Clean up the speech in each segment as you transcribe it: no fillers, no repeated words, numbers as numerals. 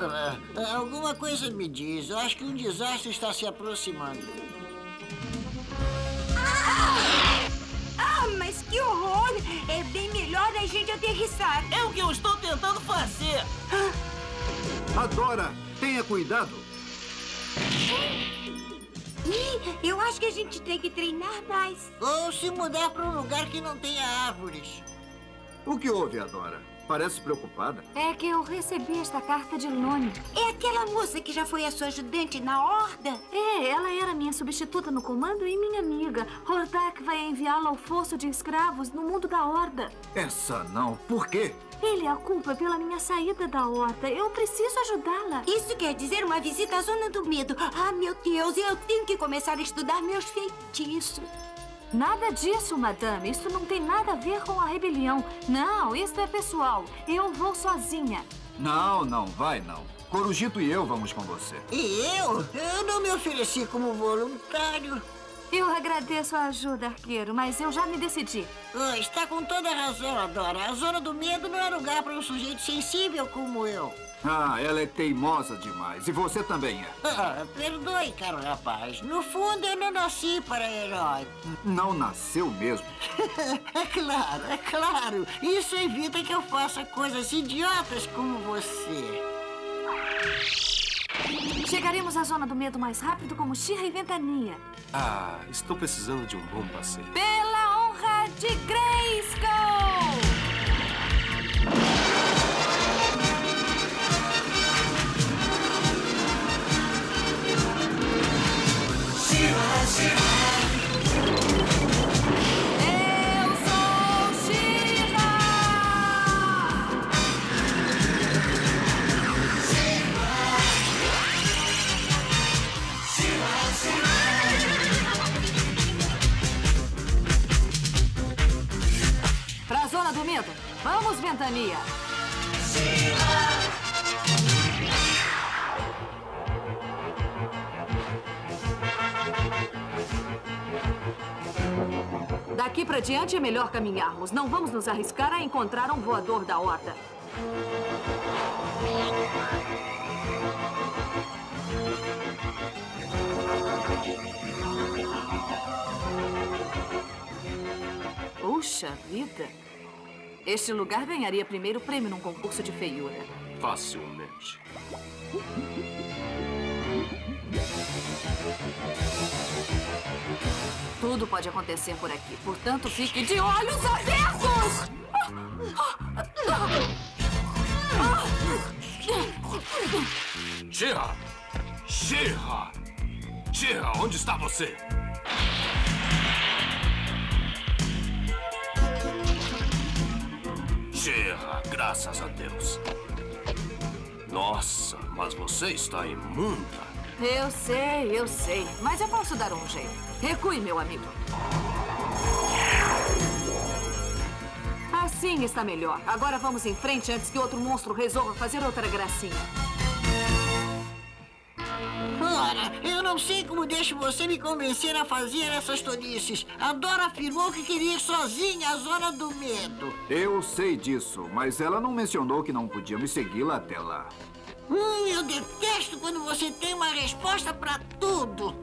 Alguma coisa me diz. Eu acho que um desastre está se aproximando. Mas que horror! É bem melhor a gente aterrissar. É o que eu estou tentando fazer. Adora, tenha cuidado. Eu acho que a gente tem que treinar mais. Ou se mudar para um lugar que não tenha árvores. O que houve, Adora? Parece preocupada. É que eu recebi esta carta de Lone. É aquela moça que já foi a sua ajudante na horda? É, ela era minha substituta no comando e minha amiga. Hordak vai enviá-la ao fosso de escravos no mundo da horda. Essa não. Por quê? Ele é a culpa pela minha saída da horda. Eu preciso ajudá-la. Isso quer dizer uma visita à Zona do Medo. Ah, meu Deus, eu tenho que começar a estudar meus feitiços. Nada disso, madame. Isso não tem nada a ver com a rebelião. Não, isso é pessoal. Eu vou sozinha. Não, não, vai não. Corujito e eu vamos com você. E eu? Eu não me ofereci como voluntário. Eu agradeço a ajuda, arqueiro, mas eu já me decidi. Está com toda a razão, Adora. A Zona do Medo não é lugar para um sujeito sensível como eu. Ah, ela é teimosa demais. E você também é. Perdoe, caro rapaz. No fundo, eu não nasci para herói. Não nasceu mesmo. É claro. Isso evita que eu faça coisas idiotas como você. Chegaremos à Zona do Medo mais rápido como She-Ra e Ventania. Ah, estou precisando de um bom passeio. Pela honra de Grayskull! She-Ra, She-Ra. Eu sou She-Ra! Pra Zona do Medo. Vamos, Ventania. Daqui pra diante é melhor caminharmos. Não vamos nos arriscar a encontrar um voador da horda. Puxa vida! Este lugar ganharia primeiro prêmio num concurso de feiura. Facilmente. Tudo pode acontecer por aqui, portanto, fique de olhos abertos! She-Ra! She-Ra! She-Ra, onde está você? She-Ra, graças a Deus. Nossa, mas você está imunda. Eu sei. Mas eu posso dar um jeito. Recue, meu amigo. Assim está melhor. Agora vamos em frente antes que outro monstro resolva fazer outra gracinha. Ora, eu não sei como deixo você me convencer a fazer essas tolices. A Dora afirmou que queria ir sozinha à Zona do Medo. Eu sei disso, mas ela não mencionou que não podíamos segui-la até lá. Eu detesto quando você tem uma resposta para tudo.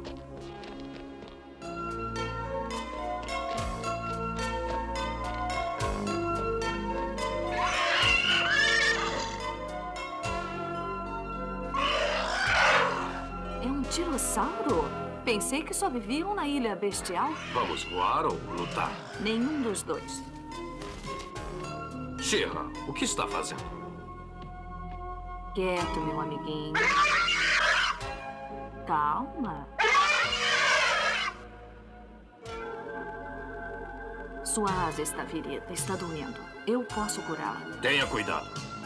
É um tirossauro? Pensei que só viviam na Ilha Bestial. Vamos voar ou lutar? Nenhum dos dois. She-Ra, o que está fazendo? Quieto, meu amiguinho. Calma. Sua asa está ferida, está doendo. Eu posso curá-la. Tenha cuidado.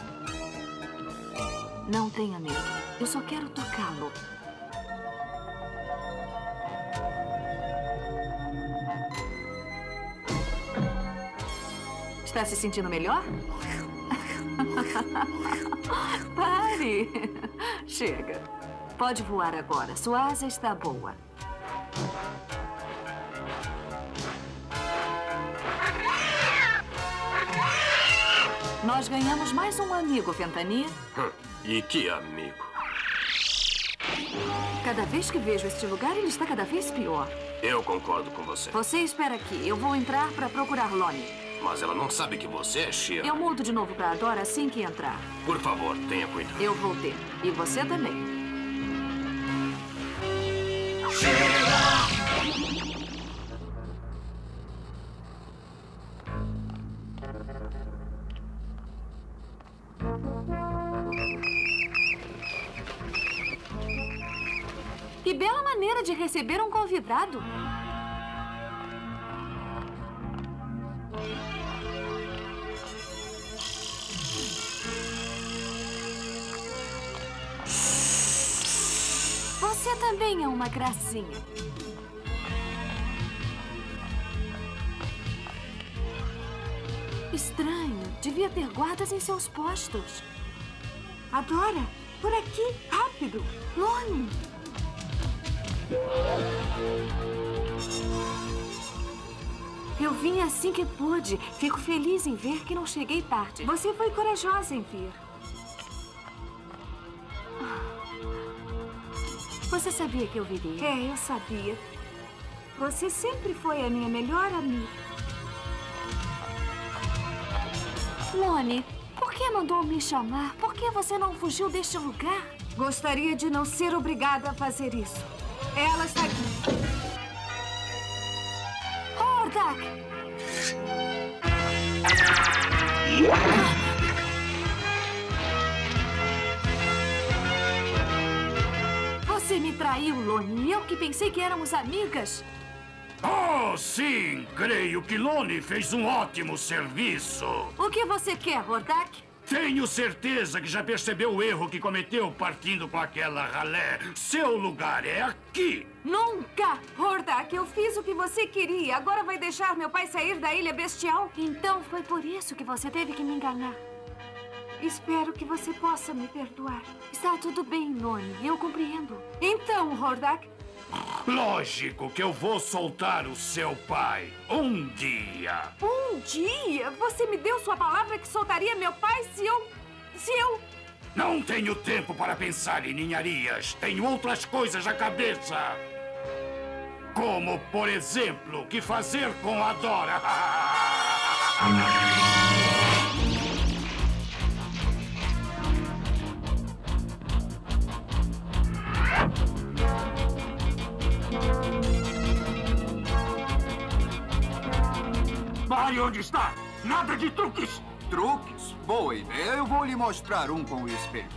Não tenha medo. Eu só quero tocá-lo. Está se sentindo melhor? Pare! Chega. Pode voar agora. Sua asa está boa. Nós ganhamos mais um amigo, Ventania. E que amigo. Cada vez que vejo este lugar, ele está cada vez pior. Eu concordo com você. Você espera aqui. Eu vou entrar para procurar Lonnie. Mas ela não sabe que você é She-Ra. Eu mudo de novo para Adora assim que entrar. Por favor, tenha cuidado. Eu vou ter. E você também. Que bela maneira de receber um convidado. Você também é uma gracinha. Estranho. Devia ter guardas em seus postos. Adora, por aqui, rápido. Lonnie! Eu vim assim que pude. Fico feliz em ver que não cheguei tarde. Você foi corajosa em vir. Você sabia que eu viria? É, eu sabia. Você sempre foi a minha melhor amiga. Lonnie, por que mandou me chamar? Por que você não fugiu deste lugar? Gostaria de não ser obrigada a fazer isso. Ela está aqui. Hordak! Você me traiu, Lonnie. Eu que pensei que éramos amigas. Oh, sim! Creio que Lonnie fez um ótimo serviço. O que você quer, Hordak? Tenho certeza que já percebeu o erro que cometeu partindo com aquela ralé. Seu lugar é aqui. Nunca! Hordak, eu fiz o que você queria. Agora vai deixar meu pai sair da Ilha Bestial? Então foi por isso que você teve que me enganar. Espero que você possa me perdoar. Está tudo bem, Lonnie. Eu compreendo. Então, Hordak, Lógico que eu vou soltar o seu pai um dia. um dia você me deu sua palavra que soltaria meu pai se eu... Não tenho tempo para pensar em ninharias. Tenho outras coisas na cabeça. Como, por exemplo, o que fazer com a Dora. Pare onde está! Nada de truques! Truques? Boa ideia. Eu vou lhe mostrar um com o espelho.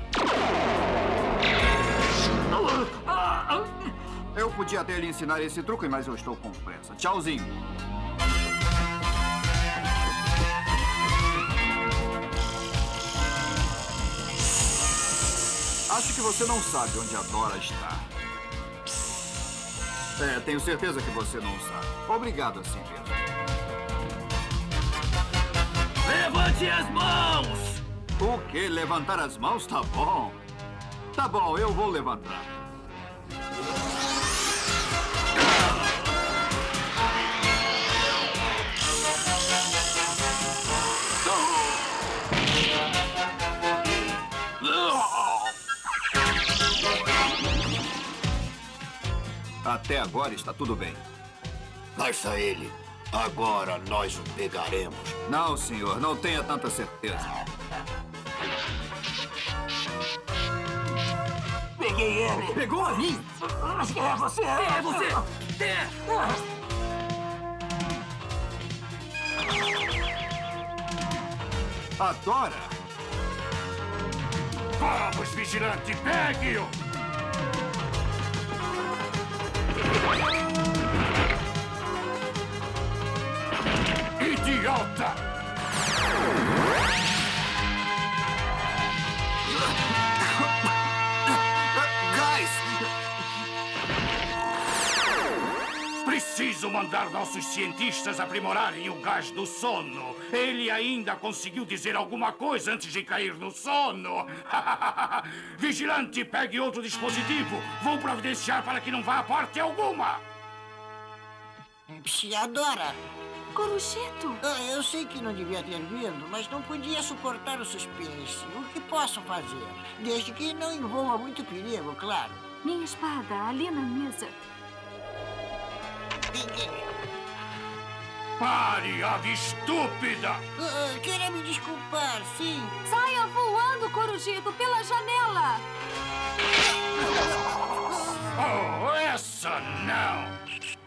Eu podia até lhe ensinar esse truque, mas eu estou com pressa. Tchauzinho. Acho que você não sabe onde a Dora está. É, tenho certeza que você não sabe. Obrigado assim mesmo. Levante as mãos! O quê? Levantar as mãos? Tá bom. Tá bom, eu vou levantar. Até agora está tudo bem. Basta ele. Agora nós o pegaremos. Não, senhor, não tenha tanta certeza. Peguei ele! Pegou a mim? Acho que é você! É você! A Dora? Vamos, vigilante, pegue-o! Idiota! Gás! Preciso mandar nossos cientistas aprimorarem o gás do sono. Ele ainda conseguiu dizer alguma coisa antes de cair no sono. Vigilante, pegue outro dispositivo. Vou providenciar para que não vá a parte alguma. Adora. Corujito. Eu sei que não devia ter vindo, mas não podia suportar o suspense. O que posso fazer? Desde que não envolva muito perigo, claro. Minha espada, ali na mesa. Pare, ave estúpida! Queira me desculpar, sim. Saia voando, Corujito, pela janela! Oh, essa não!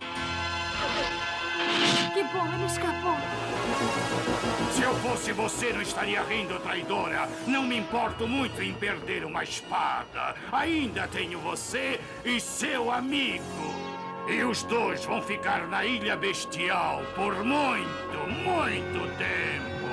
Que bom, ele escapou. Se eu fosse você, não estaria rindo, traidora. Não me importo muito em perder uma espada. Ainda tenho você e seu amigo. E os dois vão ficar na Ilha Bestial por muito, muito tempo.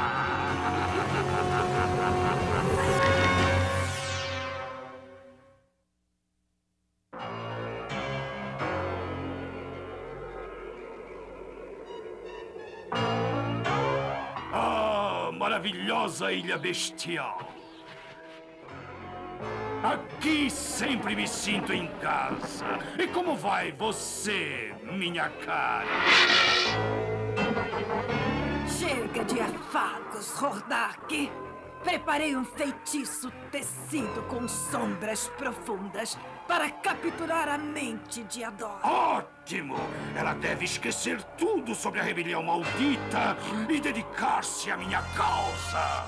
Ah, maravilhosa Ilha Bestial. Aqui sempre me sinto em casa. E como vai você, minha cara? Chega de afagos, Hordak. Preparei um feitiço tecido com sombras profundas para capturar a mente de Adora. Ótimo! Ela deve esquecer tudo sobre a rebelião maldita e dedicar-se à minha causa.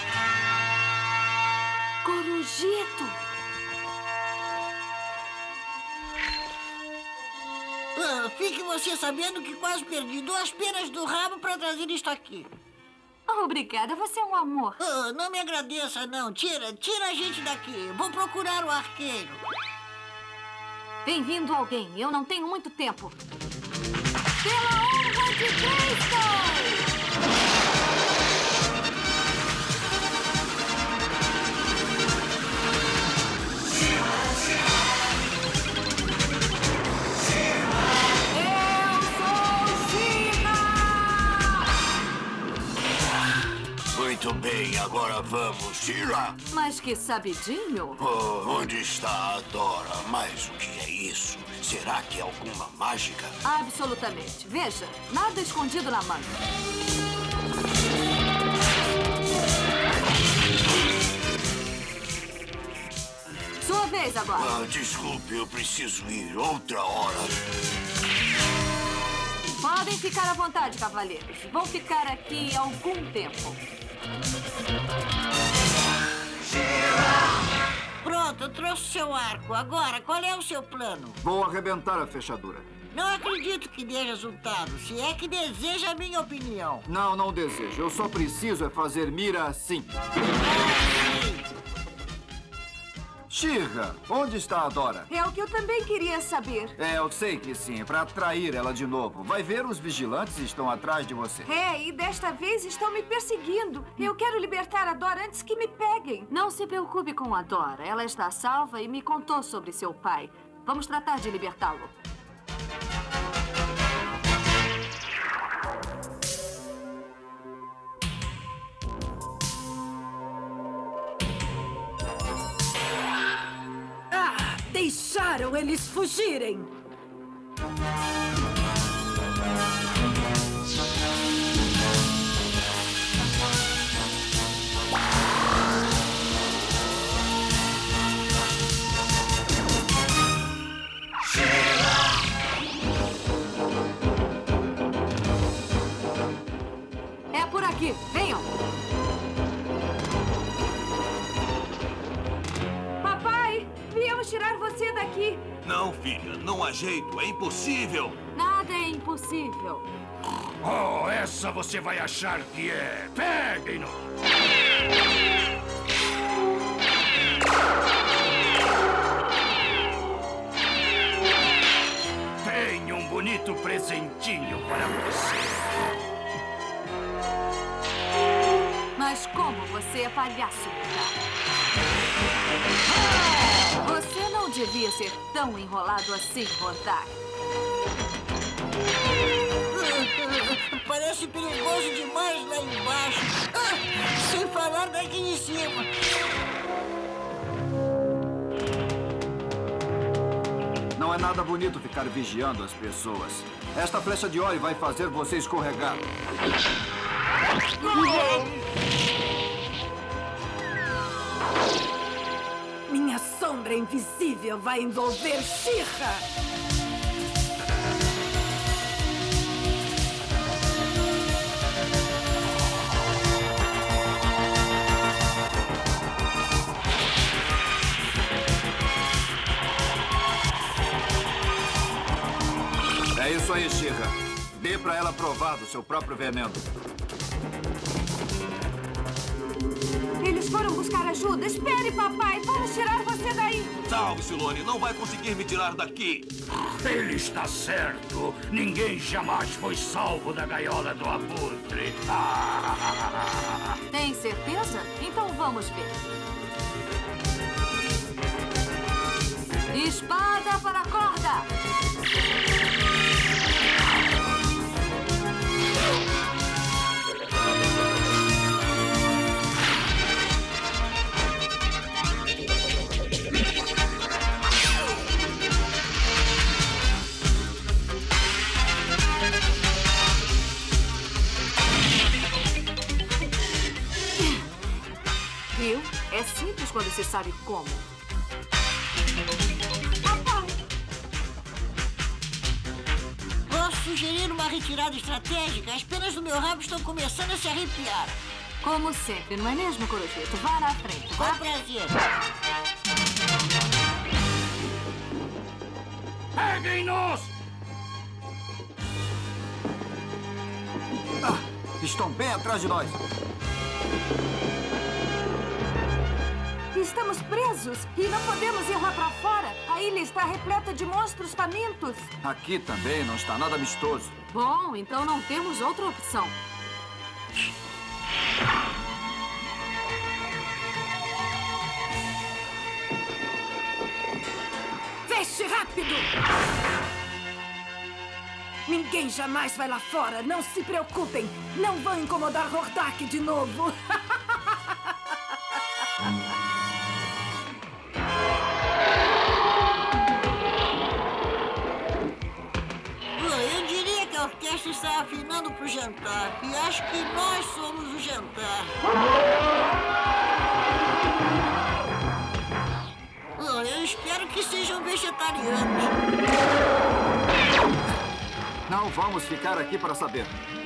Corujito! Fique você sabendo que quase perdi 2 penas do rabo para trazer isto aqui. Obrigada, você é um amor. Não me agradeça, não. Tira a gente daqui. Vou procurar o arqueiro. Bem-vindo alguém. Eu não tenho muito tempo. Pela honra de Cristo! Muito bem, agora vamos, Tira. Mas que sabidinho. Oh, onde está a Adora? Mas o que é isso? Será que é alguma mágica? Absolutamente. Veja, nada escondido na manga. Sua vez agora. Desculpe, eu preciso ir outra hora. Podem ficar à vontade, cavaleiros. Vão ficar aqui algum tempo. Pronto, eu trouxe seu arco. Agora, qual é o seu plano? Vou arrebentar a fechadura. Não acredito que dê resultado, se é que deseja a minha opinião. Não, não desejo. Eu só preciso é fazer mira assim. Shira, onde está a Adora? É o que eu também queria saber. Eu sei que sim, para atrair ela de novo. Vai ver, os vigilantes estão atrás de você. E desta vez estão me perseguindo. Eu quero libertar a Dora antes que me peguem. Não se preocupe com a Dora. Ela está salva e me contou sobre seu pai. Vamos tratar de libertá-lo. Deixaram eles fugirem! É por aqui. Venham. Viemos tirar você daqui. Não, filha, não há jeito. É impossível. Nada é impossível. Oh, essa você vai achar que é. Peguem-no! Tenho um bonito presentinho para você. Mas como você é palhaço, Você não devia ser tão enrolado assim, Hordak. Parece perigoso demais lá embaixo. Sem falar daqui de cima. Não Não é nada bonito ficar vigiando as pessoas. Esta flecha de óleo vai fazer você escorregar. Minha sombra invisível vai envolver She-Ra. É isso aí, She-Ra. Dê pra ela provar do seu próprio veneno. Eles foram buscar ajuda. Espere, papai. Vamos tirar você daí. Salve, Silone. Não vai conseguir me tirar daqui. Ele está certo. Ninguém jamais foi salvo da gaiola do abutre. Tem certeza? Então vamos ver. Espada para a corda. Viu? É simples quando se sabe como. Papai! Posso sugerir uma retirada estratégica? As penas do meu rabo estão começando a se arrepiar. Como sempre, não é mesmo, Corujito? Vá na frente, Com vá. prazer. Peguem-nos! Estão bem atrás de nós. Estamos presos e não podemos ir lá pra fora. A ilha está repleta de monstros famintos. Aqui também não está nada amistoso. Bom, então não temos outra opção. Feche rápido! Ninguém jamais vai lá fora. Não se preocupem. Não vão incomodar Hordak de novo. Eu diria que a orquestra está afinando para o jantar. E acho que nós somos o jantar. Eu espero que sejam vegetarianos. Não vamos ficar aqui para saber.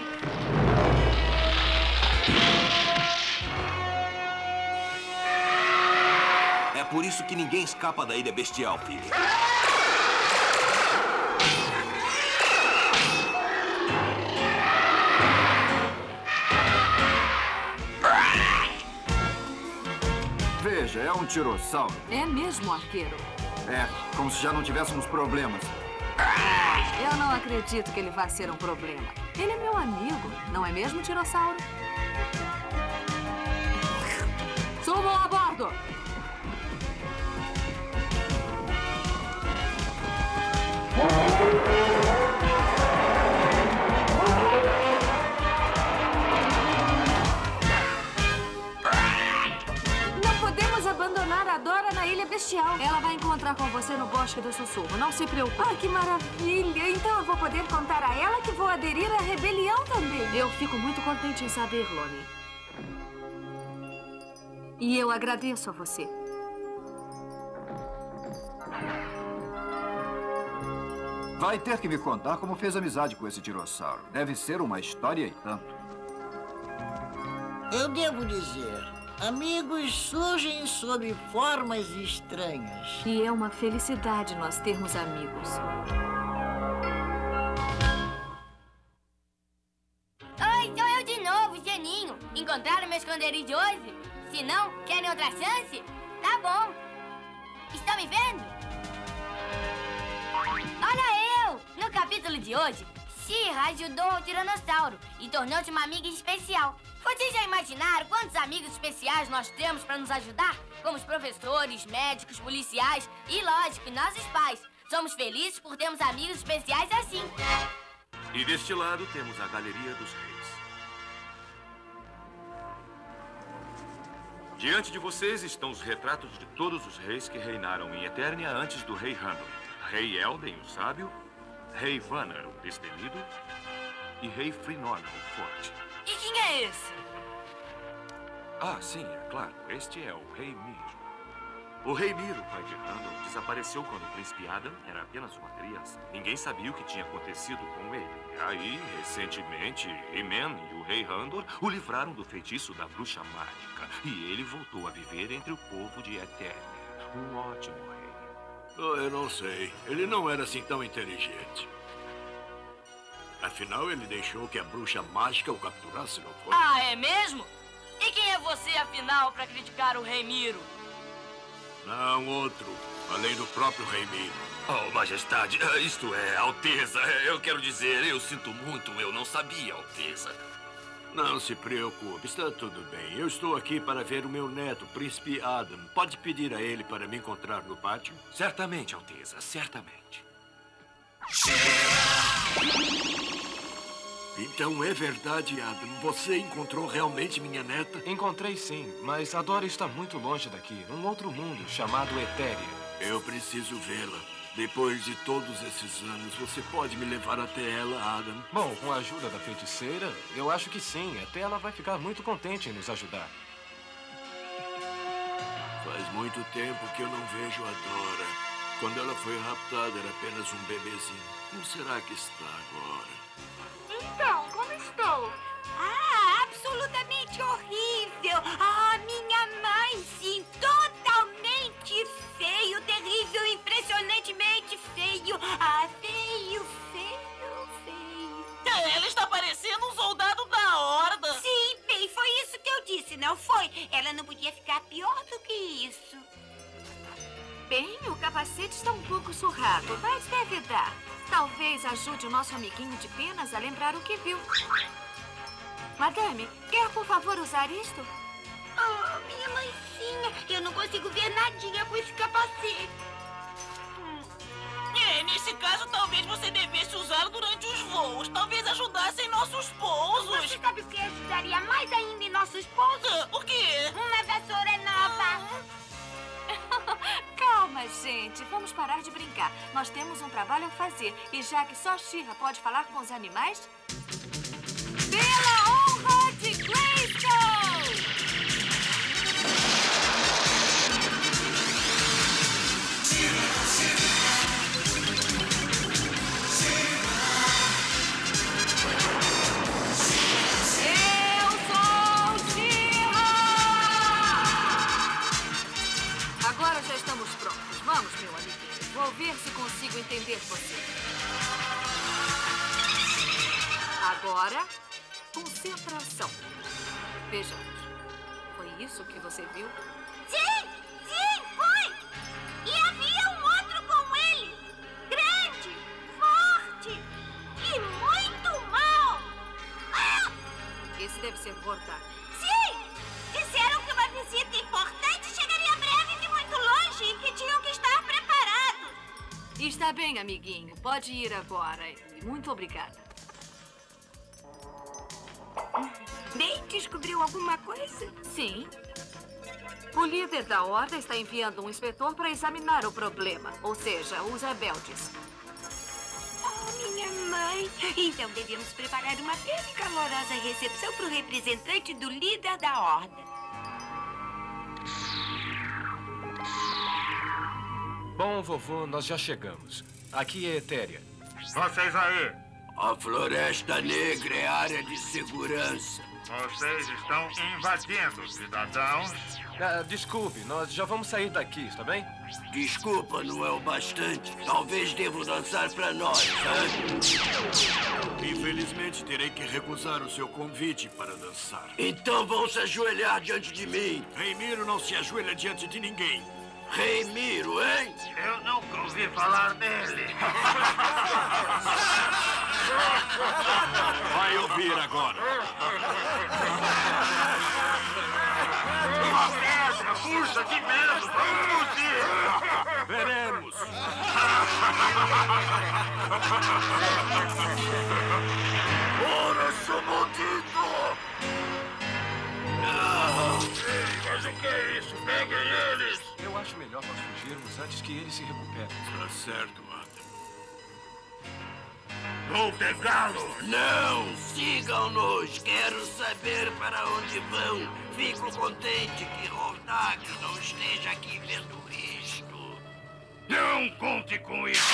É por isso que ninguém escapa da Ilha Bestial, filho. Veja, é um tirossauro. É mesmo, arqueiro? É, como se já não tivéssemos problemas. Eu não acredito que ele vá ser um problema. Ele é meu amigo, não é mesmo, Tirossauro? Subam a bordo! Não podemos abandonar a Dora na Ilha Bestial. Ela vai encontrar com você no Bosque do Sussurro. Não se preocupe. Ah, que maravilha! Então eu vou poder contar a ela que vou aderir à rebelião também. Eu fico muito contente em saber, Loni. E eu agradeço a você. Vai ter que me contar como fez amizade com esse tirossauro. Deve ser uma história e tanto. Eu devo dizer, amigos surgem sob formas estranhas. E é uma felicidade nós termos amigos. Oi, sou eu de novo, Geninho. Encontraram meu esconderijo hoje? Se não, querem outra chance? Tá bom. Estão me vendo? Olha eu! No capítulo de hoje, She-Ra ajudou o Tiranossauro e tornou-se uma amiga especial. Vocês já imaginaram quantos amigos especiais nós temos para nos ajudar? Como os professores, médicos, policiais e, lógico, nossos pais. Somos felizes por termos amigos especiais assim. E deste lado temos a Galeria dos Reis. Diante de vocês estão os retratos de todos os reis que reinaram em Eternia antes do rei Randall. Rei Elden, o sábio, Rei Vannar, o destemido, e Rei Frinona, o forte. E quem é esse? Ah, sim, é claro. Este é o Rei Miro. O Rei Miro, pai de Randall, desapareceu quando o príncipe Adam era apenas uma criança. Ninguém sabia o que tinha acontecido com ele. Aí, recentemente, Eman e o Rei Randall o livraram do feitiço da bruxa mágica. E ele voltou a viver entre o povo de Eternia. Um ótimo rei. Oh, eu não sei. Ele não era assim tão inteligente. Afinal, ele deixou que a bruxa mágica o capturasse, não foi? Ah, é mesmo? E quem é você, afinal, para criticar o Rei Miro? Não, outro. Além do próprio Rei Miro. Oh, Majestade, isto é, Alteza. Eu quero dizer, eu sinto muito, eu não sabia, Alteza. Não se preocupe, está tudo bem. Eu estou aqui para ver o meu neto, Príncipe Adam. Pode pedir a ele para me encontrar no pátio? Certamente, Alteza, certamente. Então é verdade, Adam. Você encontrou realmente minha neta? Encontrei sim, mas a Dora está muito longe daqui, num outro mundo chamado Etéria. Eu preciso vê-la. Depois de todos esses anos, você pode me levar até ela, Adam? Bom, com a ajuda da feiticeira, eu acho que sim. Até ela vai ficar muito contente em nos ajudar. Faz muito tempo que eu não vejo a Dora. Quando ela foi raptada, era apenas um bebezinho. Como será que está agora? Então, como estou? Ah, absolutamente horrível. Ah, minha mãe, sim, totalmente feio, terrível, impressionantemente feio. Ah, feio, feio, feio. Ela está parecendo um soldado da Horda. Sim, bem, foi isso que eu disse, não foi? Ela não podia ficar pior do que isso. Bem, o capacete está um pouco surrado, mas deve dar. Talvez ajude o nosso amiguinho de penas a lembrar o que viu. Madame, quer por favor usar isto? Oh, minha mãezinha, eu não consigo ver nadinha com esse capacete. Nesse caso, talvez você devesse usar durante os voos. Talvez ajudasse em nossos pousos. Você sabe o que ajudaria mais ainda em nossos pousos? O quê? Uma vassoura nova. Calma, gente. Vamos parar de brincar. Nós temos um trabalho a fazer. E já que só She-Ra pode falar com os animais... Pela honra de Grayskull! Eu sou She-Ra! Agora já estamos prontos. Vamos, meu amiguinho. Vou ver se consigo entender você. Agora, concentração. Vejamos. Foi isso que você viu? Sim, sim, foi. E havia um outro com ele. Grande, forte e muito mau. Ah! Esse deve ser Gordar. Sim, disseram que uma visita importante chegaria breve de muito longe e que tinham que estar preparados. Está bem, amiguinho. Pode ir agora. E muito obrigada. Bem, descobriu alguma coisa? Sim. O líder da Horda está enviando um inspetor para examinar o problema. Ou seja, os rebeldes. Oh, minha mãe. Então devemos preparar uma bem calorosa recepção para o representante do líder da Horda. Bom, vovô, nós já chegamos. Aqui é Etéria. Vocês aí, A Floresta Negra é área de segurança. vocês estão invadindo, cidadãos. Desculpe, nós já vamos sair daqui, está bem? Desculpa, não é o bastante. Talvez devo dançar pra nós, Infelizmente, terei que recusar o seu convite para dançar. Então vão se ajoelhar diante de mim. Rei Miro não se ajoelha diante de ninguém. Rei Miro, hein? Eu nunca ouvi falar dele. Vai ouvir agora. Uma pedra, puxa, que medo! Vamos fugir! Veremos. Ora, seu maldito! Mas o que é isso? Peguem eles! Eu acho melhor nós fugirmos antes que ele se recupere. Tá certo, Vou pegá-lo! Não! Sigam-nos! Quero saber para onde vão. Fico contente que Hordak não esteja aqui vendo isto. Não conte com isso!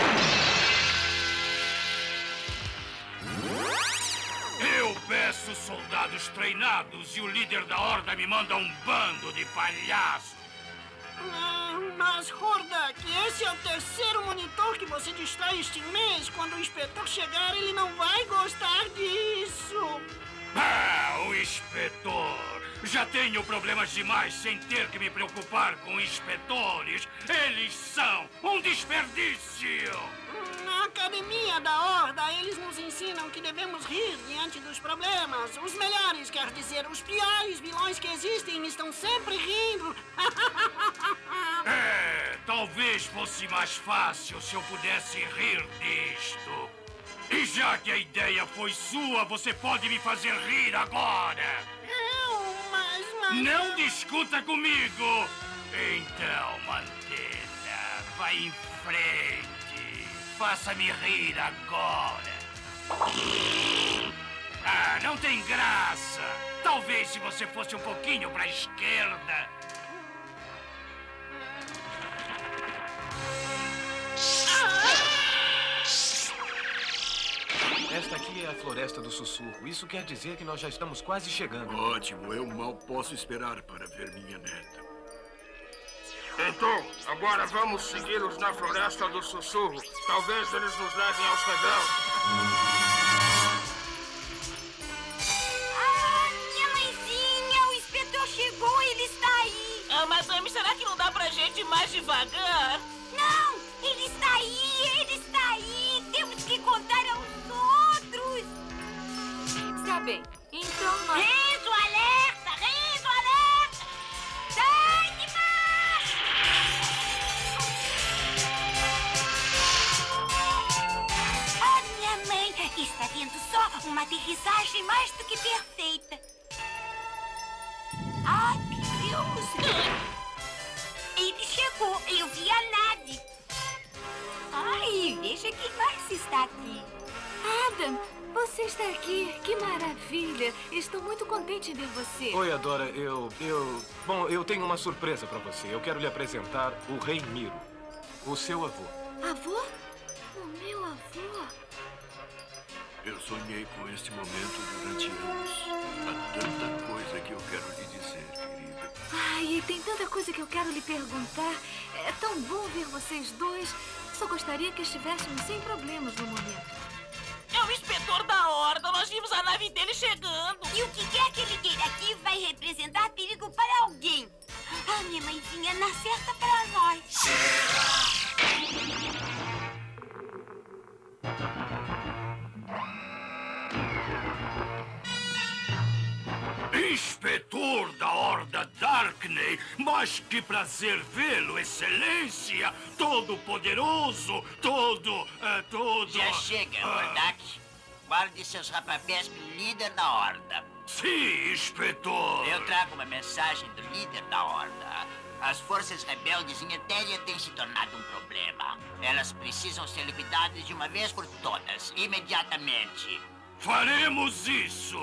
Eu peço soldados treinados e o líder da Horda me manda um bando de palhaços. Mas, Hordak, esse é o terceiro monitor que você destrói este mês. Quando o inspetor chegar, ele não vai gostar disso. Ah, o inspetor! Já tenho problemas demais sem ter que me preocupar com inspetores. Eles são um desperdício! Na academia da Horda, eles nos ensinam que devemos rir diante dos problemas. Os melhores, quer dizer, os piores vilões que existem estão sempre rindo. Talvez fosse mais fácil se eu pudesse rir disto. E já que a ideia foi sua, você pode me fazer rir agora. Mas... Não discuta comigo. Então, Mantena, vai em frente. Faça-me rir agora. Ah, não tem graça. Talvez se você fosse um pouquinho para a esquerda. Esta aqui é a Floresta do Sussurro. Isso quer dizer que nós já estamos quase chegando. Ótimo, eu mal posso esperar para ver minha neta. Então, agora vamos segui-los na Floresta do Sussurro. Talvez eles nos levem aos rebeldes. Ah, minha mãezinha, o inspetor chegou, ele está aí. Madame, será que não dá pra gente ir mais devagar? Não, ele está aí, ele está aí. Temos que contar aos outros. Está bem, então nós... Riso, alerta, riso, alerta. Sai de baixo. Ah, minha mãe, está vendo só uma aterrissagem mais do que perfeita. Ai, Deus. Ele chegou, eu vi a nave. Ai, veja quem mais está aqui. Adam, você está aqui. Que maravilha. Estou muito contente em ver você. Oi, Adora. Bom, eu tenho uma surpresa para você. Eu quero lhe apresentar o Rei Miro, o seu avô. Avô? O meu avô? Eu sonhei com este momento durante anos. Há tanta coisa que eu quero lhe dizer, querida. Ai, tem tanta coisa que eu quero lhe perguntar. É tão bom ver vocês dois. Só gostaria que estivéssemos sem problemas no momento. É o inspetor da Horda. Nós vimos a nave dele chegando. E o que quer que ele queira aqui vai representar perigo para alguém. Ah, minha mãezinha, na certa para nós. Inspetor da Horda Darkney, mas que prazer vê-lo, Excelência! Todo-poderoso, todo... Já chega, Hordak. Guarde seus rapapés pro líder da Horda. Sim, inspetor. Eu trago uma mensagem do líder da Horda. As forças rebeldes em Etéria têm se tornado um problema. Elas precisam ser liquidadas de uma vez por todas, imediatamente. Faremos isso!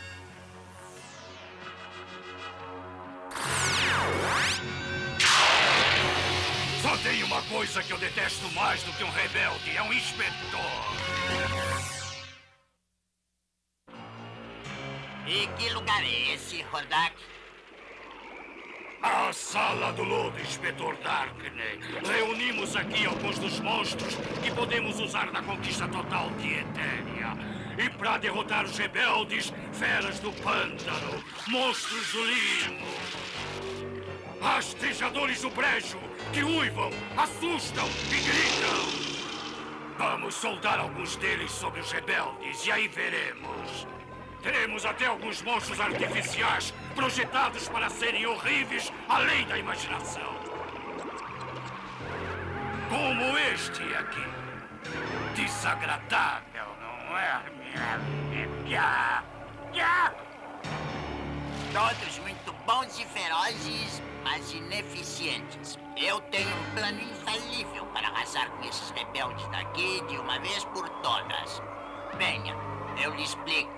Só tem uma coisa que eu detesto mais do que um rebelde, é um inspetor. E que lugar é esse, Hordak? A Sala do Lodo, Inspetor Darkney. Reunimos aqui alguns dos monstros que podemos usar na conquista total de Etéria. E para derrotar os rebeldes, feras do pântano, monstros do limo, rastejadores do brejo, que uivam, assustam e gritam. Vamos soldar alguns deles sobre os rebeldes e aí veremos. Teremos até alguns monstros artificiais projetados para serem horríveis além da imaginação. Como este aqui. Desagradável, não é? Todos muito bons e ferozes, mas ineficientes. Eu tenho um plano infalível para arrasar com esses rebeldes daqui de uma vez por todas. Venha, eu lhe explico.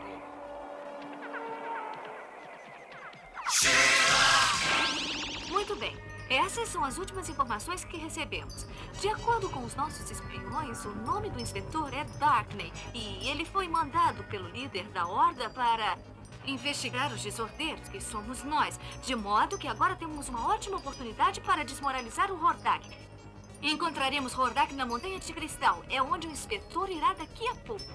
Muito bem. Essas são as últimas informações que recebemos. De acordo com os nossos espiões, o nome do inspetor é Darkney. E ele foi mandado pelo líder da Horda para investigar os desordeiros, que somos nós. De modo que agora temos uma ótima oportunidade para desmoralizar o Hordak. Encontraremos Hordak na Montanha de Cristal. É onde o inspetor irá daqui a pouco.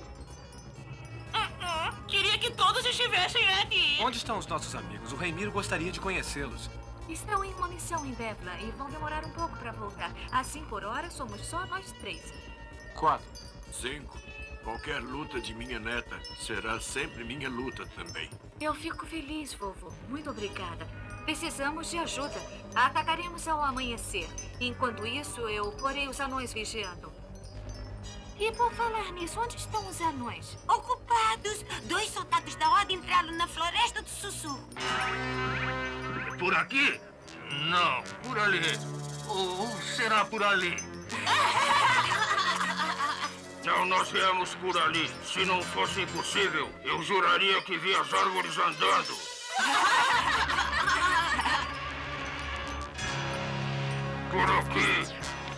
Queria que todos estivessem aqui. Onde estão os nossos amigos? O Rei Miro gostaria de conhecê-los. Estão em uma missão em Bevla e vão demorar um pouco para voltar. Assim, por hora, somos só nós 3. 4. 5. Qualquer luta de minha neta será sempre minha luta também. Eu fico feliz, vovô. Muito obrigada. Precisamos de ajuda. Atacaremos ao amanhecer. Enquanto isso, eu porei os anões vigiando. E por falar nisso, onde estão os anões? Ocupados! 2 soldados da Horda entraram na Floresta do Sussurro. Por aqui? Não, por ali. Ou será por ali? Não, nós viemos por ali. Se não fosse impossível, eu juraria que vi as árvores andando. Por aqui.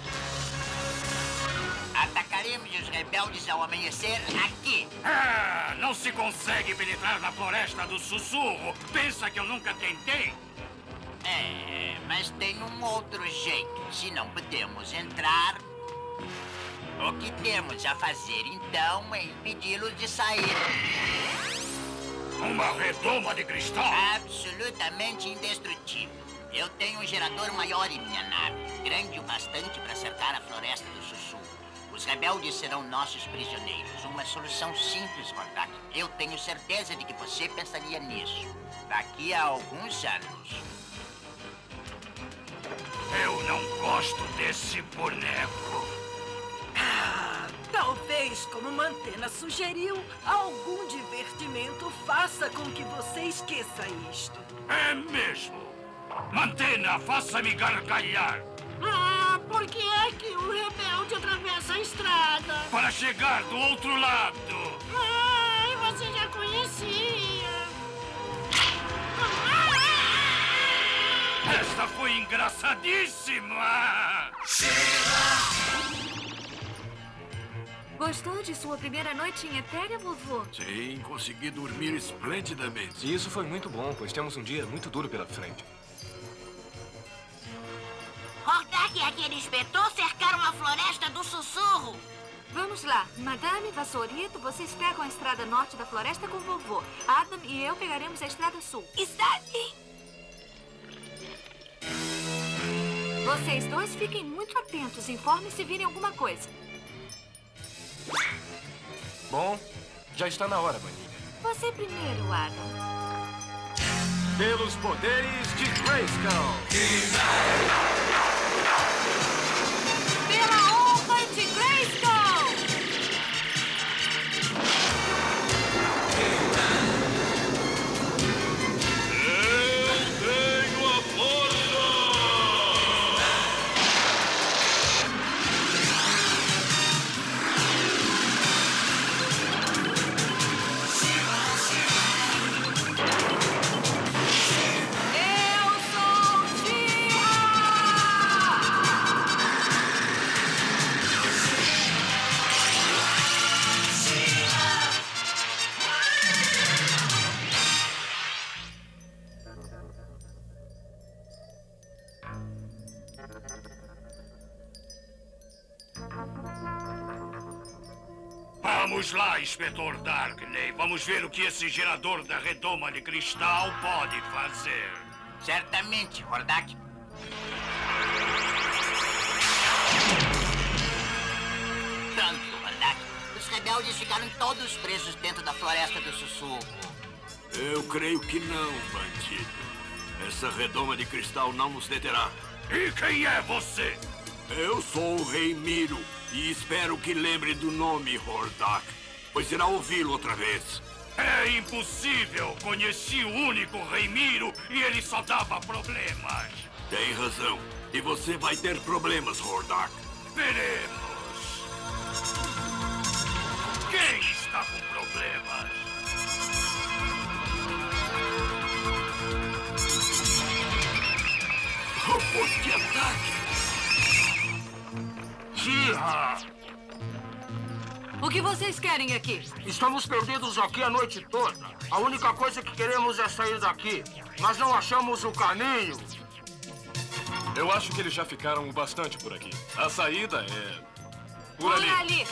Atacaremos os rebeldes ao amanhecer aqui. Ah, não se consegue penetrar na Floresta do Sussurro. Pensa que eu nunca tentei? Mas tem um outro jeito. Se não podemos entrar, o que temos a fazer então é impedi-los de sair. Uma redoma de cristal? Absolutamente indestrutível. Eu tenho um gerador maior em minha nave, grande o bastante para cercar a Floresta do Sussurro. Os rebeldes serão nossos prisioneiros. Uma solução simples, Hordak. Eu tenho certeza de que você pensaria nisso. Daqui a alguns anos. Eu não gosto desse boneco. Talvez, como Mantena sugeriu, algum divertimento faça com que você esqueça isto. É mesmo. Mantena, faça-me gargalhar. Por que é que o rebelde atravessa a estrada? Para chegar do outro lado. Você já conhecia. Esta foi engraçadíssima! Gostou de sua primeira noite em Etéria, vovô? Sim, consegui dormir esplendidamente. E isso foi muito bom, pois temos um dia muito duro pela frente. Hordak e aquele inspetor cercaram a Floresta do Sussurro. Vamos lá. Madame, Vassourito, vocês pegam a estrada norte da floresta com o vovô. Adam e eu pegaremos a estrada sul. Está bem. Vocês dois fiquem muito atentos. Informem se virem alguma coisa. Bom, já está na hora, maninha. Você primeiro, Adam. Pelos poderes de Grayskull. Pela honra de Grayskull! Vamos lá, Inspetor Darkney. Vamos ver o que esse gerador da redoma de cristal pode fazer. Certamente, Hordak. Pronto, Hordak. Os rebeldes ficaram todos presos dentro da Floresta do Sussurro. Eu creio que não, bandido. Essa redoma de cristal não nos deterá. E quem é você? Eu sou o Rei Miro e espero que lembre do nome Hordak, pois irá ouvi-lo outra vez. É impossível. Conheci o único Rei Miro e ele só dava problemas. Tem razão. E você vai ter problemas, Hordak. Veremos. Quem está com problemas? Robôs de ataque. She-Ra! O que vocês querem aqui? Estamos perdidos aqui a noite toda. A única coisa que queremos é sair daqui. Mas não achamos o caminho. Eu acho que eles já ficaram o bastante por aqui. A saída é... por ali.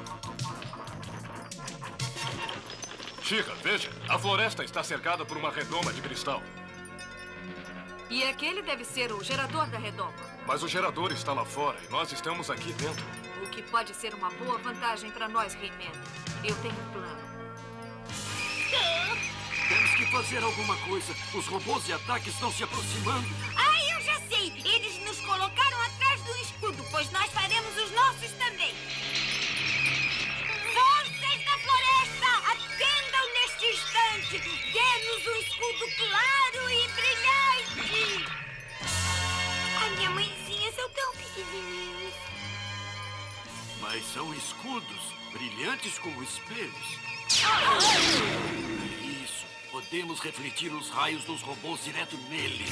She-Ra, veja. A floresta está cercada por uma redoma de cristal. E aquele deve ser o gerador da redoma. Mas o gerador está lá fora e nós estamos aqui dentro. O que pode ser uma boa vantagem para nós, He-Man. Eu tenho um plano. Temos que fazer alguma coisa. Os robôs de ataque estão se aproximando. Ah, eu já sei! Eles nos colocaram atrás do escudo, pois nós faremos os nossos também. Forças da floresta, atendam neste instante! Dê-nos um escudo claro e brilhante! A minha mãezinha são tão pequenininhos. Mas são escudos, brilhantes como espelhos. É isso. Podemos refletir os raios dos robôs direto neles.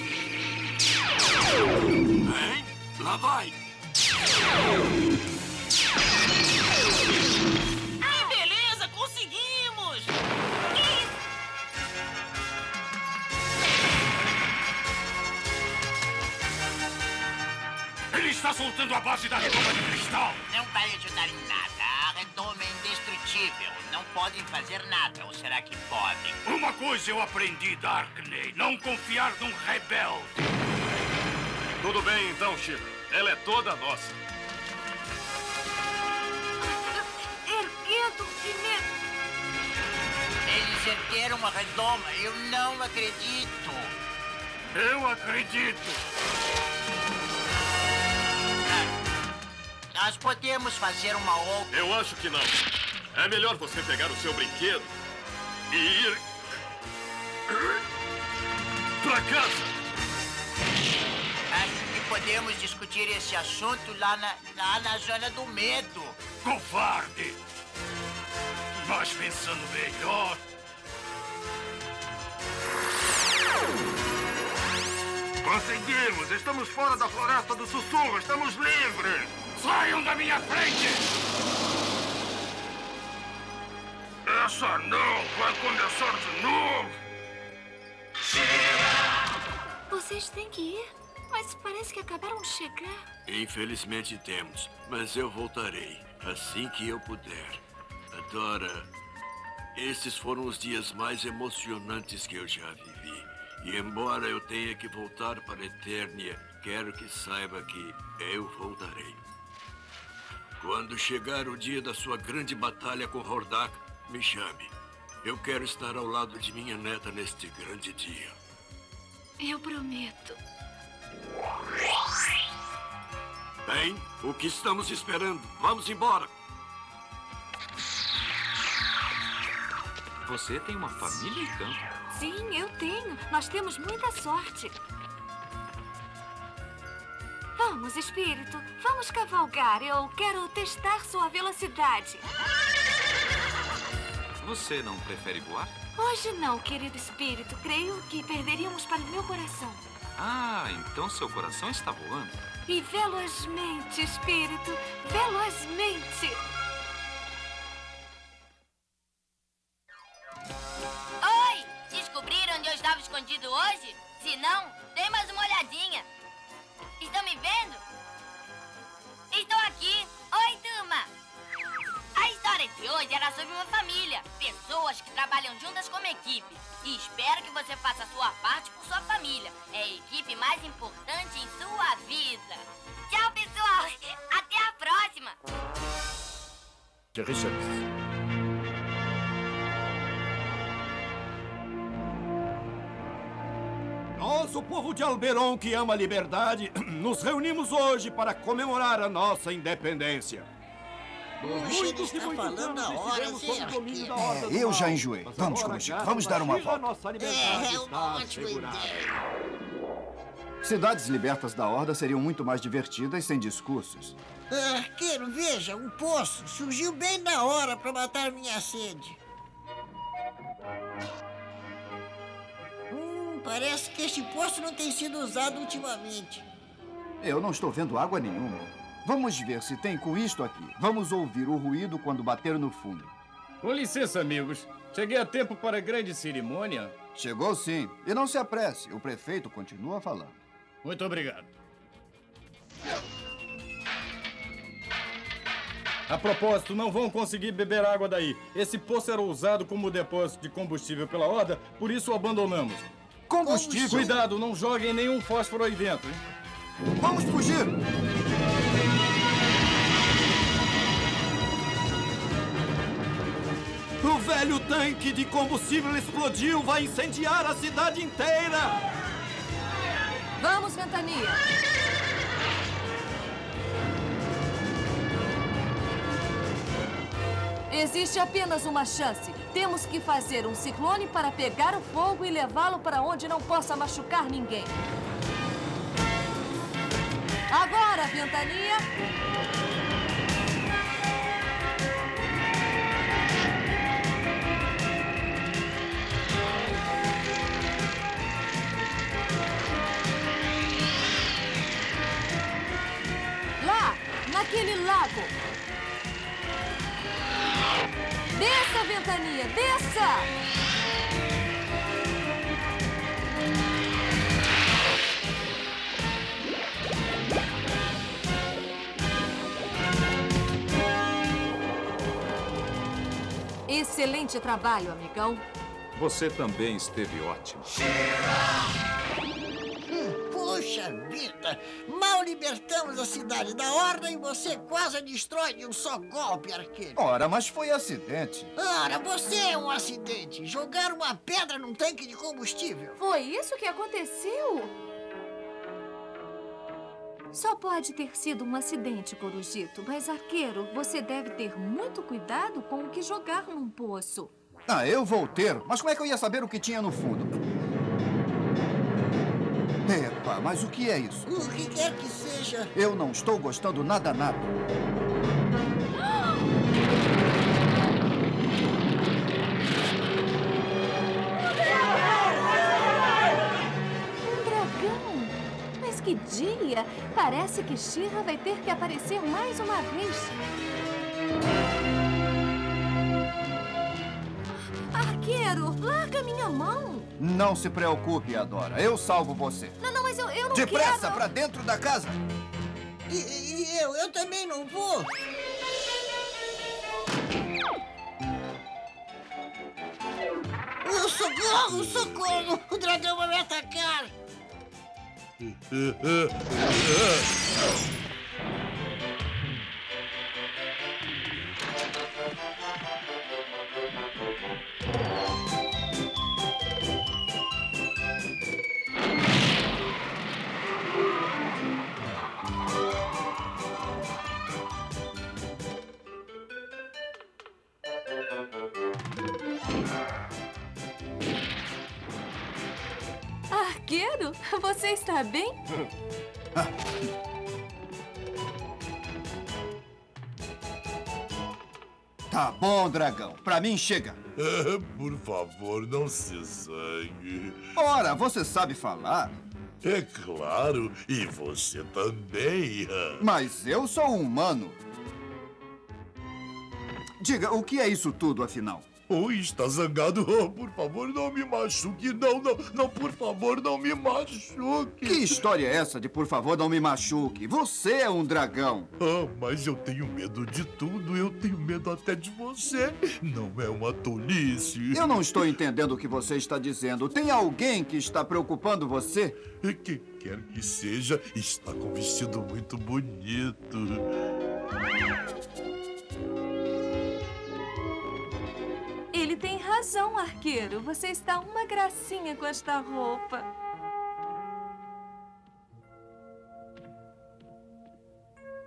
Hein? Lá vai. Que beleza! Conseguimos! Que isso? Ele está soltando a base da redoma de cristal. Não vai ajudar em nada. A redoma é indestrutível. Não podem fazer nada. Ou será que podem? Uma coisa eu aprendi, Darkney. Não confiar num rebelde. Tudo bem, então, She-Ra. Ela é toda nossa. Erguendo, que medo! Eles ergueram a redoma. Eu não acredito. Eu acredito. Nós podemos fazer uma outra... Eu acho que não. É melhor você pegar o seu brinquedo e ir... pra casa. Acho que podemos discutir esse assunto lá na zona do medo. Covarde! Mas pensando melhor... Conseguimos! Estamos fora da floresta do sussurro! Estamos livres! Saiam da minha frente! Essa não! Vai começar de novo! Vocês têm que ir, mas parece que acabaram de chegar. Infelizmente temos, mas eu voltarei assim que eu puder. Adora, esses foram os dias mais emocionantes que eu já vivi. E embora eu tenha que voltar para a Eternia, quero que saiba que eu voltarei. Quando chegar o dia da sua grande batalha com Hordak, me chame. Eu quero estar ao lado de minha neta neste grande dia. Eu prometo. Bem, o que estamos esperando? Vamos embora. Você tem uma família em campo. Sim, eu tenho. Nós temos muita sorte. Vamos, espírito. Vamos cavalgar. Eu quero testar sua velocidade. Você não prefere voar? Hoje não, querido espírito. Creio que perderíamos para o meu coração. Ah, então seu coração está voando. E velozmente, espírito. Velozmente. Oi! Descobriram onde eu estava escondido hoje? Se não, dê mais uma olhadinha. Estão me vendo? Estou aqui. Oi, turma! A história de hoje era sobre uma família. Pessoas que trabalham juntas como equipe. E espero que você faça a sua parte por sua família. É a equipe mais importante em sua vida. Tchau, pessoal! Até a próxima! Nós, o povo de Alberon que ama a liberdade, nos reunimos hoje para comemorar a nossa independência. Ele está falando há horas, Eu já enjoei. Vamos, Coruja. Vamos dar uma volta. É uma ótima ideia. Cidades libertas da Horda seriam muito mais divertidas sem discursos. Arqueiro, veja, um poço. Surgiu bem na hora para matar minha sede. Parece que este poço não tem sido usado ultimamente. Eu não estou vendo água nenhuma. Vamos ver se tem com isto aqui. Vamos ouvir o ruído quando bater no fundo. Com licença, amigos. Cheguei a tempo para a grande cerimônia? Chegou sim. E não se apresse. O prefeito continua falando. Muito obrigado. A propósito, não vão conseguir beber água daí. Esse poço era usado como depósito de combustível pela Horda, por isso o abandonamos. Combustível? Cuidado, não joguem nenhum fósforo aí dentro, hein? Vamos fugir! O velho tanque de combustível explodiu, vai incendiar a cidade inteira! Vamos, Ventania! Existe apenas uma chance. Temos que fazer um ciclone para pegar o fogo e levá-lo para onde não possa machucar ninguém. Agora, Ventania! Lá, naquele lago! Desça, Ventania, desça! Excelente trabalho, amigão. Você também esteve ótimo. Puxa vida! Mal libertamos a cidade da Horda e você quase a destrói de um só golpe, arqueiro. Ora, mas foi acidente. Ora, você é um acidente. Jogar uma pedra num tanque de combustível. Foi isso que aconteceu? Só pode ter sido um acidente, Corujito. Mas, arqueiro, você deve ter muito cuidado com o que jogar num poço. Ah, eu vou ter. Mas como é que eu ia saber o que tinha no fundo? Epa, mas o que é isso? O que quer que seja. Eu não estou gostando nada. Um dragão! Mas que dia! Parece que She-Ra vai ter que aparecer mais uma vez. Arqueiro, larga minha mão! Não se preocupe, Adora. Eu salvo você. Não, mas eu não quero... Depressa, pra dentro da casa! E eu também não vou. Socorro, socorro! O dragão vai me atacar! Arqueiro, você está bem? Tá bom, dragão. Pra mim, chega. Por favor, não se zangue. Ora, você sabe falar? É claro, e você também. Mas eu sou um humano. Diga, o que é isso tudo, afinal? Oh, está zangado? Oh, por favor, não me machuque. Não, por favor, não me machuque. Que história é essa de por favor, não me machuque? Você é um dragão. Ah, mas eu tenho medo de tudo. Eu tenho medo até de você. Não é uma tolice. Eu não estou entendendo o que você está dizendo. Tem alguém que está preocupando você? Que quer que seja, está com um vestido muito bonito. Ele tem razão, arqueiro. Você está uma gracinha com esta roupa.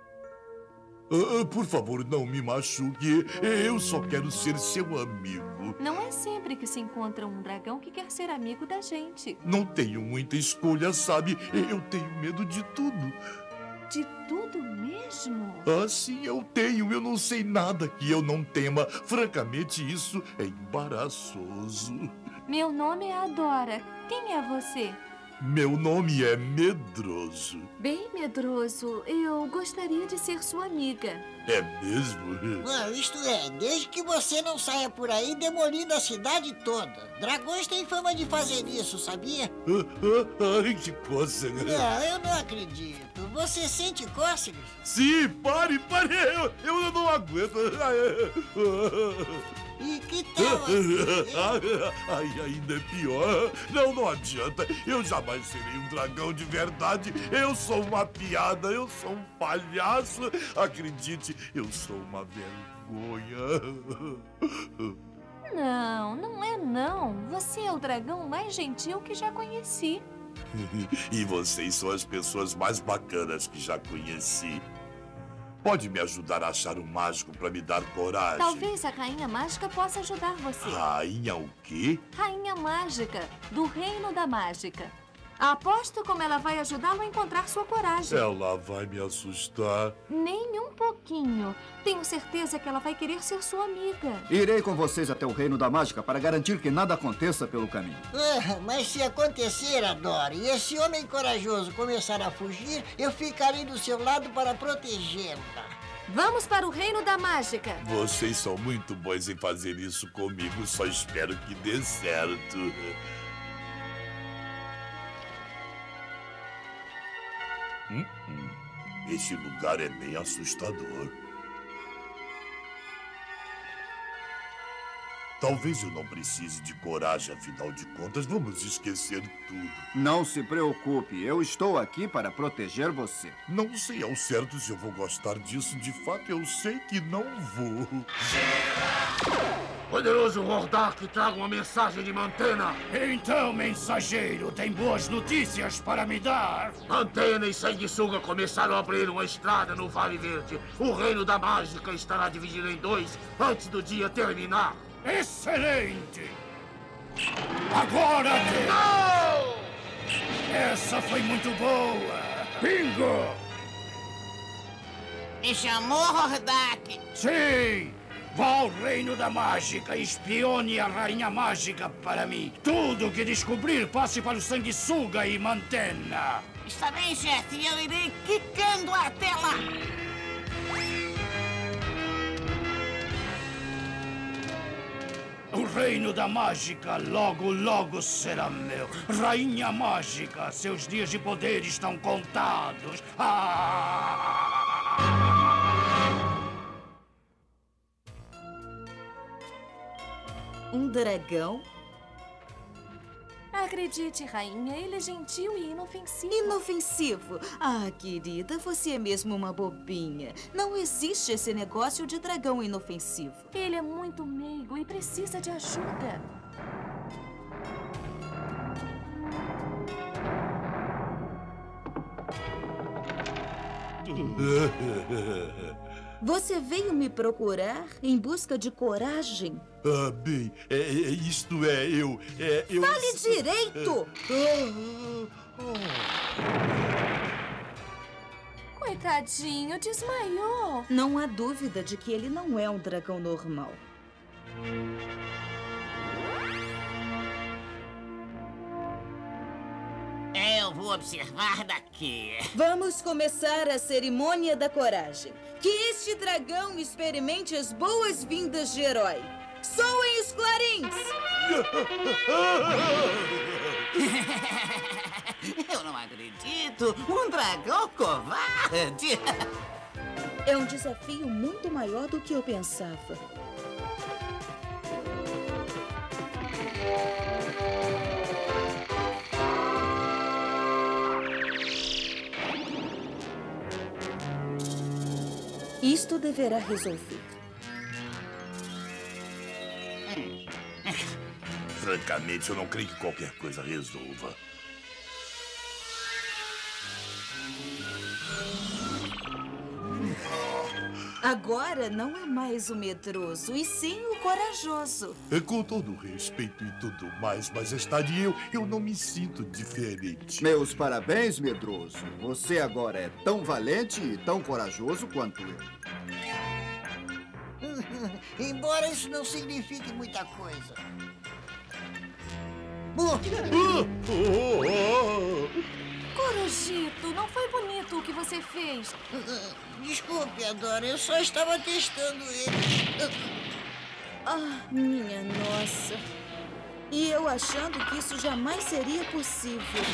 Por favor, não me machuque. Eu só quero ser seu amigo. medo. Não é sempre que se encontra um dragão que quer ser amigo da gente. Não tenho muita escolha, sabe? Eu tenho medo de tudo. De tudo mesmo? Ah, sim, eu tenho. Eu não sei nada que eu não tema. Francamente, isso é embaraçoso. Meu nome é Adora. Quem é você? Meu nome é Medroso. Bem medroso. Eu gostaria de ser sua amiga. É mesmo? Não, isto é, desde que você não saia por aí demolindo a cidade toda. Dragões têm fama de fazer isso, sabia? Ai, que cócega. Não, eu não acredito. Você sente cócegas? Sim, pare. Eu não aguento. E que tal assim? Ai, ainda é pior. Não adianta. Eu jamais serei um dragão de verdade. Eu sou uma piada, eu sou um palhaço. Acredite, eu sou uma vergonha. Não, não é não. Você é o dragão mais gentil que já conheci. E vocês são as pessoas mais bacanas que já conheci. Pode me ajudar a achar um mágico para me dar coragem? Talvez a Rainha Mágica possa ajudar você. Rainha o quê? Rainha Mágica, do Reino da Mágica. Aposto como ela vai ajudá-lo a encontrar sua coragem. Ela vai me assustar? Nem um pouquinho. Tenho certeza que ela vai querer ser sua amiga. Irei com vocês até o Reino da Mágica para garantir que nada aconteça pelo caminho. Mas se acontecer, Adora, e esse homem corajoso começar a fugir, eu ficarei do seu lado para protegê-la. Vamos para o Reino da Mágica. Vocês são muito bons em fazer isso comigo. Só espero que dê certo. Esse lugar é bem assustador. Talvez eu não precise de coragem, afinal de contas, vamos esquecer tudo. Não se preocupe, eu estou aqui para proteger você. Não sei ao certo se eu vou gostar disso. De fato, eu sei que não vou. Poderoso Hordak, traga uma mensagem de Mantena. Então, mensageiro, tem boas notícias para me dar. Mantena e Sanguessuga começaram a abrir uma estrada no Vale Verde. O Reino da Mágica estará dividido em dois antes do dia terminar. Excelente! Agora tem... Não! Essa foi muito boa! Bingo! Me chamou, Hordak? Sim! Vá ao Reino da Mágica e espione a Rainha Mágica para mim. Tudo que descobrir, passe para o Sanguessuga e Mantena. Está bem, chefe. Eu irei quicando até lá. O Reino da Mágica logo será meu. Rainha Mágica, seus dias de poder estão contados. Um dragão? Acredite, rainha, ele é gentil e inofensivo. Inofensivo? Ah, querida, você é mesmo uma bobinha. Não existe esse negócio de dragão inofensivo. Ele é muito meigo e precisa de ajuda. Você veio me procurar em busca de coragem? Bem, isto é, eu... Fale direito! Coitadinho, desmaiou. Não há dúvida de que ele não é um dragão normal. Eu vou observar daqui. Vamos começar a cerimônia da coragem. Que este dragão experimente as boas-vindas de herói. Soem os clarins! Eu não acredito! Um dragão covarde! É um desafio muito maior do que eu pensava. Isto deverá resolver. Francamente, eu não creio que qualquer coisa resolva. Agora não é mais o medroso, e sim o corajoso. Com todo o respeito e tudo mais, majestade, eu não me sinto diferente. Meus parabéns, medroso. Você agora é tão valente e tão corajoso quanto eu. Embora isso não signifique muita coisa. Corujito, não foi bonito o que você fez. Desculpe, Adora, eu só estava testando ele. Ah, minha nossa. E eu achando que isso jamais seria possível.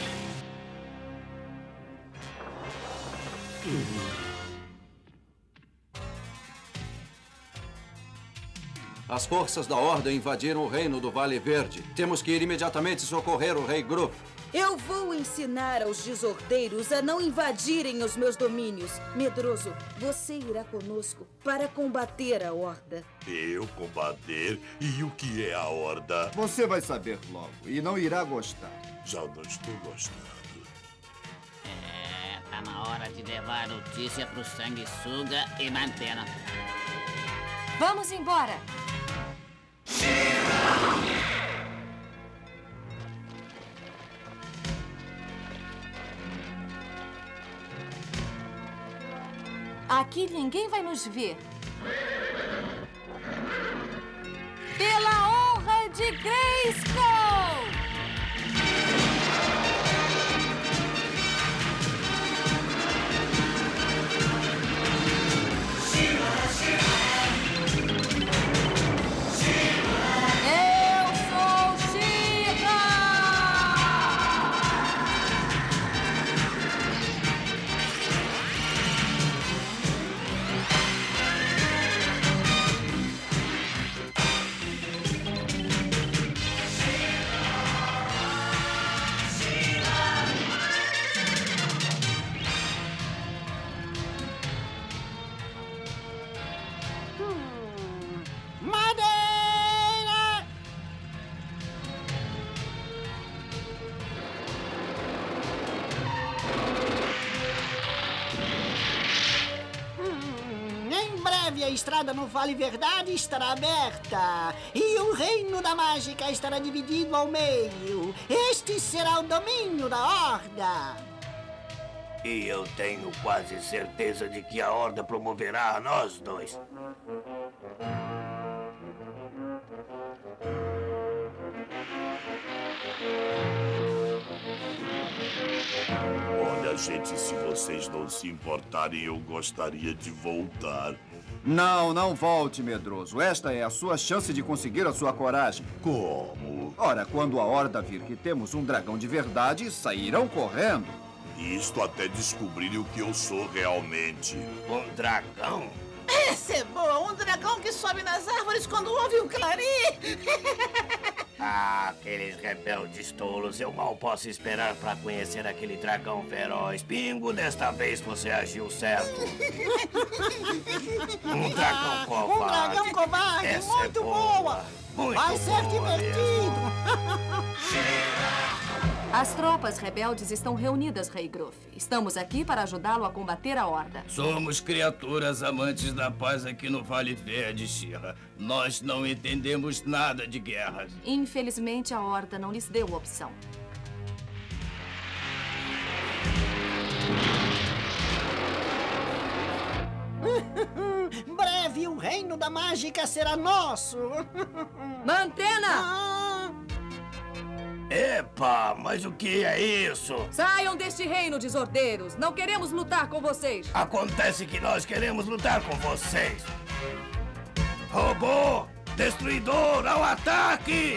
As forças da Ordem invadiram o reino do Vale Verde. Temos que ir imediatamente socorrer o Rei Gruff. Eu vou ensinar aos desordeiros a não invadirem os meus domínios. Medroso, você irá conosco para combater a Horda. Eu combater? E o que é a Horda? Você vai saber logo e não irá gostar. Já não estou gostando. Tá na hora de levar a notícia pro sanguessuga e mantena. Vamos embora! Aqui ninguém vai nos ver. Pela honra de Grayskull! A estrada no Vale Verdade estará aberta e o reino da mágica estará dividido ao meio. Este será o domínio da Horda. E eu tenho quase certeza de que a Horda promoverá a nós dois. Olha, gente, se vocês não se importarem, eu gostaria de voltar. Não, não volte, medroso. Esta é a sua chance de conseguir a sua coragem. Como? Ora, quando a Horda vir que temos um dragão de verdade, sairão correndo. Isto até descobrirem o que eu sou realmente. Um dragão? Essa é boa! Um dragão que sobe nas árvores quando ouve um clarim! Ah, aqueles rebeldes tolos. Eu mal posso esperar para conhecer aquele dragão feroz. Pingo, desta vez você agiu certo. Um dragão covarde. Um dragão covarde, Essa muito é boa! Muito Vai ser divertido! As tropas rebeldes estão reunidas, Rei Gruff. Estamos aqui para ajudá-lo a combater a Horda. Somos criaturas amantes da paz aqui no Vale Verde, She-Ra. Nós não entendemos nada de guerras. Infelizmente, a Horda não lhes deu opção. Breve o reino da mágica será nosso! Mantena! Epa, mas o que é isso? Saiam deste reino, desordeiros! Não queremos lutar com vocês! Acontece que nós queremos lutar com vocês! Robô! Destruidor, ao ataque!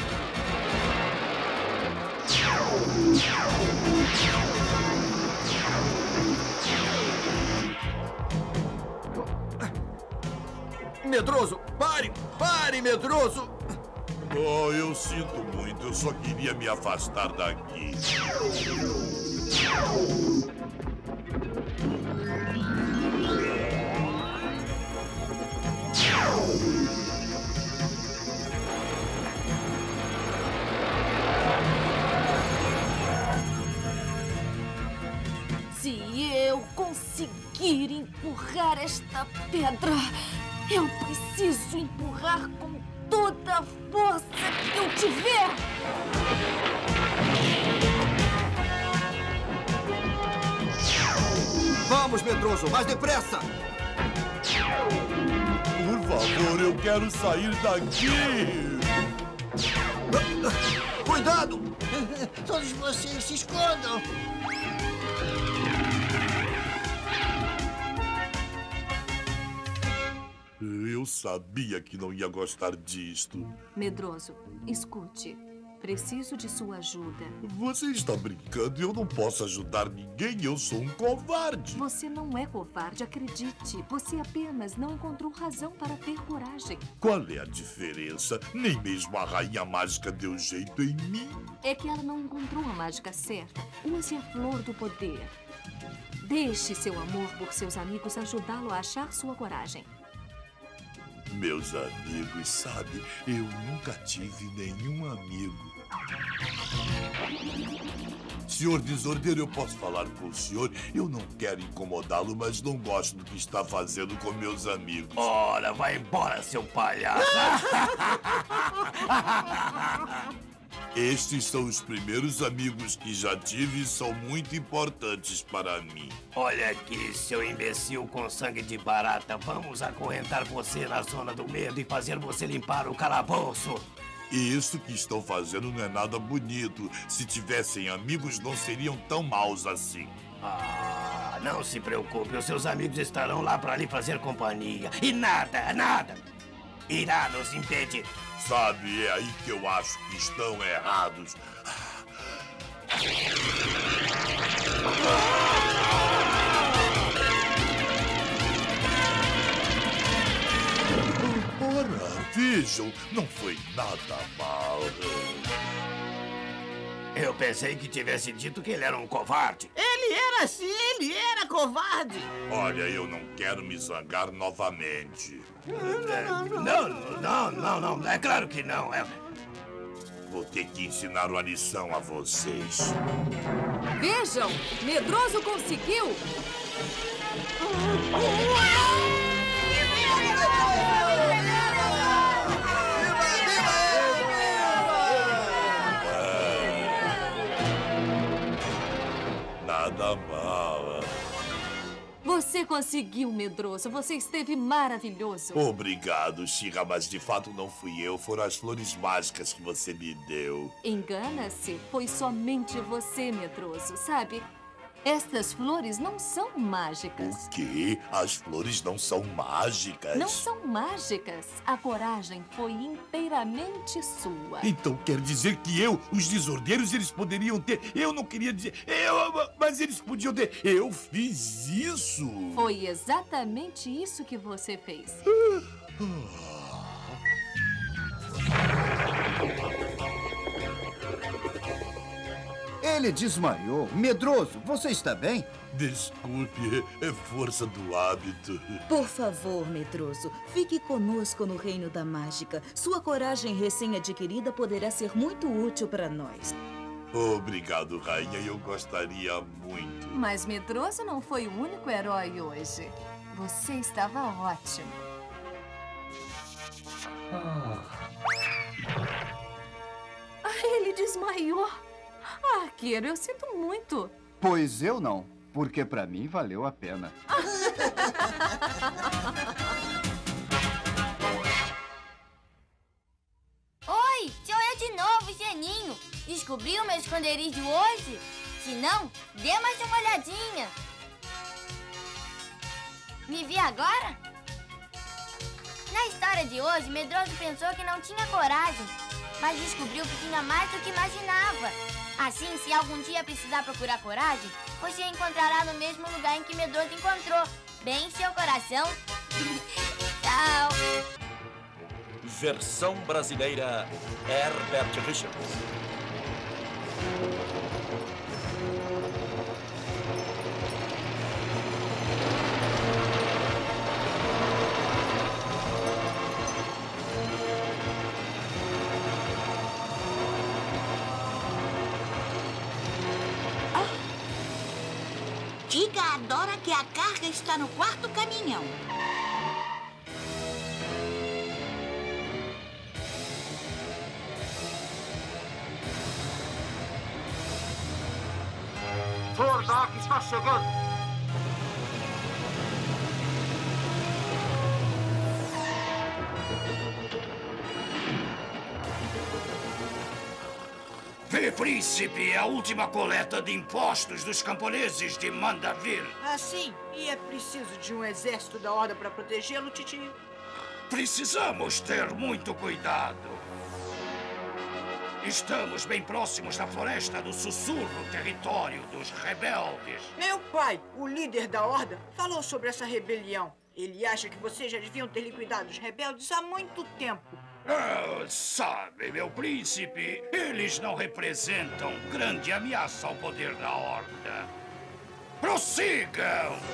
Medroso, pare! Pare, medroso! Oh, eu sinto muito. Eu só queria me afastar daqui. Se eu conseguir conseguir empurrar esta pedra. Eu preciso empurrar com toda a força que eu tiver. Vamos, medroso, mais depressa! Por favor, eu quero sair daqui! Cuidado! Todos vocês se escondam! Eu sabia que não ia gostar disto. Medroso, escute. Preciso de sua ajuda. Você está brincando? Eu não posso ajudar ninguém. Eu sou um covarde. Você não é covarde, acredite. Você apenas não encontrou razão para ter coragem. Qual é a diferença? Nem mesmo a rainha mágica deu jeito em mim. É que ela não encontrou a mágica certa. Use a flor do poder. Deixe seu amor por seus amigos ajudá-lo a achar sua coragem. Meus amigos, sabe, eu nunca tive nenhum amigo. Senhor Desordeiro, eu posso falar com o senhor? Eu não quero incomodá-lo, mas não gosto do que está fazendo com meus amigos. Ora, vai embora, seu palhaço! Estes são os primeiros amigos que já tive e são muito importantes para mim. Olha aqui, seu imbecil com sangue de barata. Vamos acorrentar você na zona do medo e fazer você limpar o calabouço. Isso que estão fazendo não é nada bonito. Se tivessem amigos, não seriam tão maus assim. Ah, não se preocupe. Os seus amigos estarão lá para lhe fazer companhia. E nada irá nos impedir. Sabe, é aí que eu acho que estão errados. Ora, vejam, não foi nada mal. Eu pensei que tivesse dito que ele era um covarde. Ele era assim, ele era covarde. Olha, eu não quero me zangar novamente. Não, é claro que não. Vou ter que ensinar uma lição a vocês. Vejam, Medroso conseguiu! Nada mal. Você conseguiu, Medroso. Você esteve maravilhoso. Obrigado, She-Ra, mas de fato não fui eu. Foram as flores mágicas que você me deu. Engana-se. Foi somente você, Medroso. Sabe, estas flores não são mágicas. O quê? As flores não são mágicas? Não são mágicas. A coragem foi inteiramente sua. Então quer dizer que os desordeiros, eles poderiam ter... Eu não queria dizer... Mas eles podiam ter... Eu fiz isso! Foi exatamente isso que você fez. Ele desmaiou. Medroso, você está bem? Desculpe, é força do hábito. Por favor, Medroso, fique conosco no Reino da Mágica. Sua coragem recém-adquirida poderá ser muito útil para nós. Obrigado, rainha. Eu gostaria muito. Mas Medroso não foi o único herói hoje. Você estava ótimo. Ele desmaiou. Arqueiro, eu sinto muito. Pois eu não, porque pra mim valeu a pena. Oi, sou eu de novo, Geninho. Descobriu meu esconderijo hoje? Se não, dê mais uma olhadinha. Me vê agora? Na história de hoje, Medroso pensou que não tinha coragem, mas descobriu que tinha mais do que imaginava. Assim, se algum dia precisar procurar coragem, você a encontrará no mesmo lugar em que Medroso encontrou, bem em seu coração. Tchau! Versão brasileira, Herbert Richards. Diga a Dora que a carga está no quarto caminhão. Hordak está chegando! Vê, príncipe, a última coleta de impostos dos camponeses de Mandaville. Ah, sim. E é preciso de um exército da Horda para protegê-lo, titio? Precisamos ter muito cuidado. Estamos bem próximos da Floresta do Sussurro, território dos rebeldes. Meu pai, o líder da Horda, falou sobre essa rebelião. Ele acha que vocês já deviam ter liquidado os rebeldes há muito tempo. Sabe, meu príncipe, eles não representam grande ameaça ao poder da Horda. Prossigam!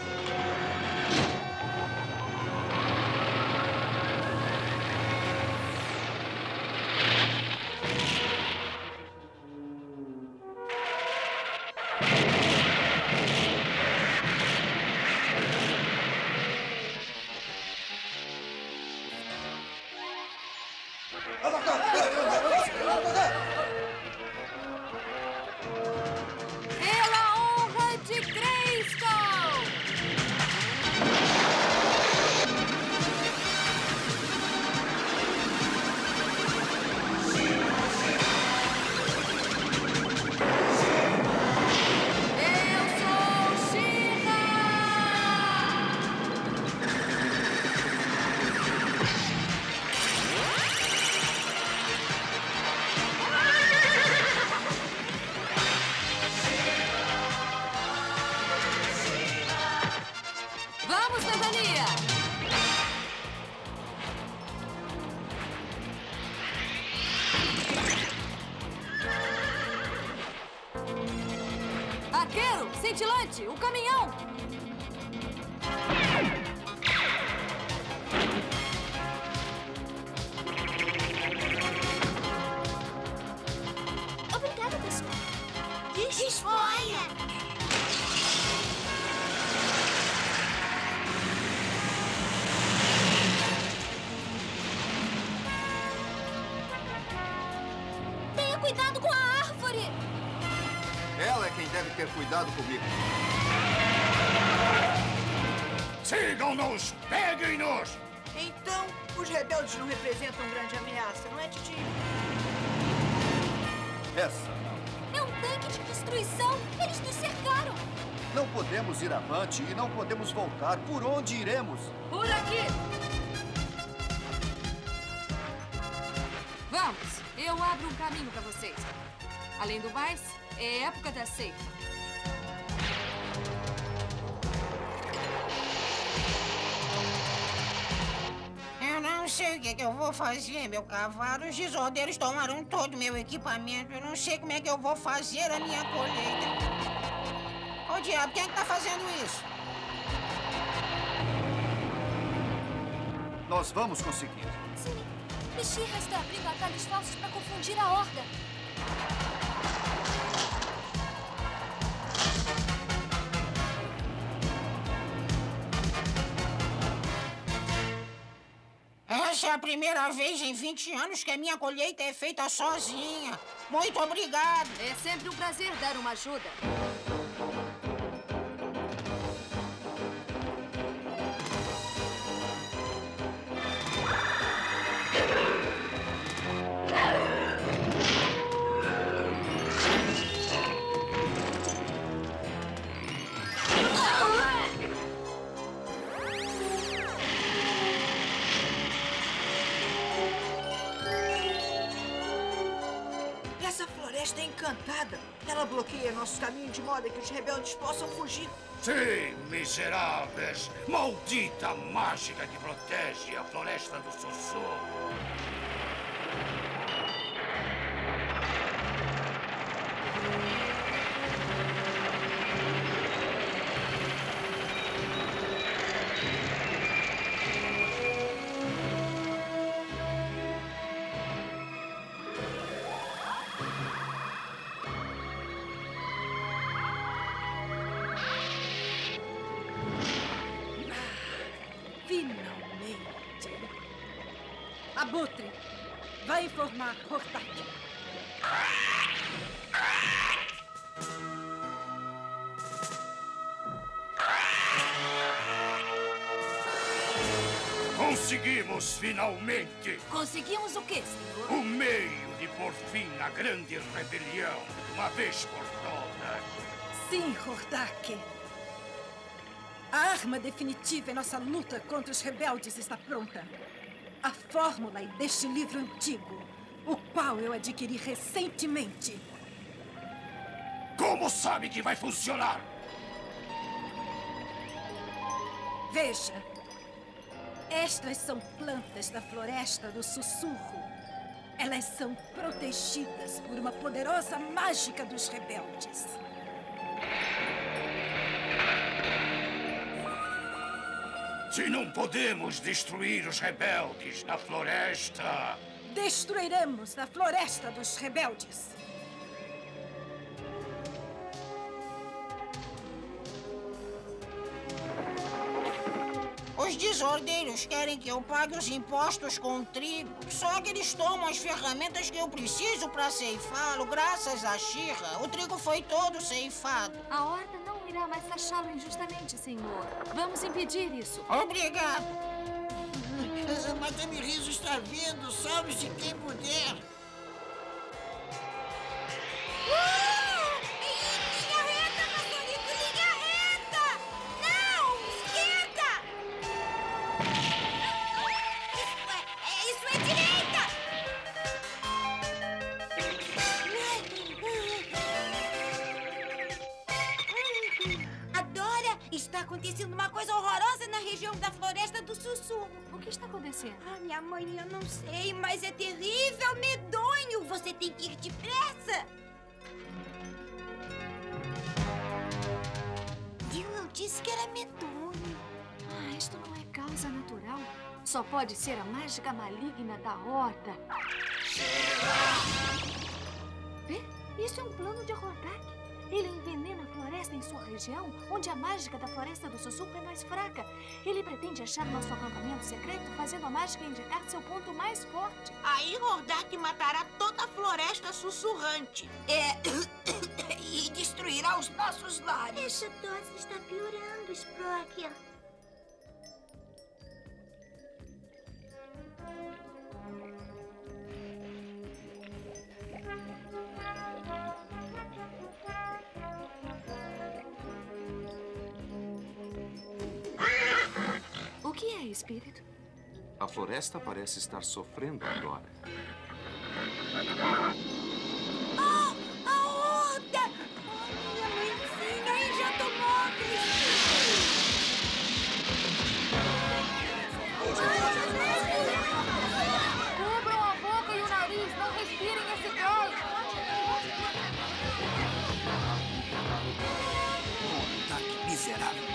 Pela honra de Grayskull! Eu sou She-Ra! Vamos, Ventania! Arqueiro, cintilante, o caminhão! Obrigada, pessoal. Disponha! Tenha cuidado com a árvore! Ela é quem deve ter cuidado comigo. Sigam-nos! Peguem-nos! Então, os rebeldes não representam grande ameaça, não é, titio? Essa não. É um tanque de destruição! Eles nos cercaram! Não podemos ir avante e não podemos voltar. Por onde iremos? Por aqui! Vamos, eu abro um caminho para vocês. Além do mais, é época da ceifa. Eu não sei o que eu vou fazer, meu cavalo. Os desordeiros tomaram todo o meu equipamento. Eu não sei como é que eu vou fazer a minha colheita. Ô, diabo, quem é que tá fazendo isso? Nós vamos conseguir. Sim, e She-Ra está abrindo atalhos falsos para confundir a Horda. Essa é a primeira vez em 20 anos que a minha colheita é feita sozinha. Muito obrigado. É sempre um prazer dar uma ajuda. Essa floresta é encantada. Ela bloqueia nossos caminhos de modo que os rebeldes possam fugir. Sim, miseráveis! Maldita mágica que protege a Floresta do Sussurro! informar, Hordak. Conseguimos, finalmente! Conseguimos o quê, senhor? O meio de pôr fim à grande rebelião, de uma vez por todas. Sim, Hordak. A arma definitiva em nossa luta contra os rebeldes está pronta. A fórmula é deste livro antigo, o qual eu adquiri recentemente. Como sabe que vai funcionar? Veja. Estas são plantas da Floresta do Sussurro. Elas são protegidas por uma poderosa mágica dos rebeldes. Se não podemos destruir os rebeldes na floresta... Destruiremos a Floresta dos Rebeldes. Os desordeiros querem que eu pague os impostos com trigo. Só que eles tomam as ferramentas que eu preciso para ceifá-lo. Graças a Shira, o trigo foi todo ceifado. A Horda não irá mais taxá-lo injustamente, senhor. Vamos impedir isso. Obrigado. Madame Riso está vindo. Salve-se quem puder. Está acontecendo uma coisa horrorosa na região da Floresta do Sussurro. O que está acontecendo? Ah, minha mãe, eu não sei, mas é terrível, medonho. Você tem que ir depressa. Eu disse que era medonho. Ah, isto não é causa natural. Só pode ser a mágica maligna da Horda. Vê? Isso é um plano de Hordak. Ele envenena a floresta em sua região, onde a mágica da Floresta do Sussurro é mais fraca. Ele pretende achar nosso acampamento secreto, fazendo a mágica indicar seu ponto mais forte. Aí Hordak matará toda a Floresta Sussurrante. E destruirá os nossos lares. Essa dose está piorando, Sprokia. O que é, espírito? A floresta parece estar sofrendo agora. Oh, a Horda! Oh, minha mãezinha, aí já tomou. Cubram a boca e o nariz, não respirem esse gás. Tá que miserável.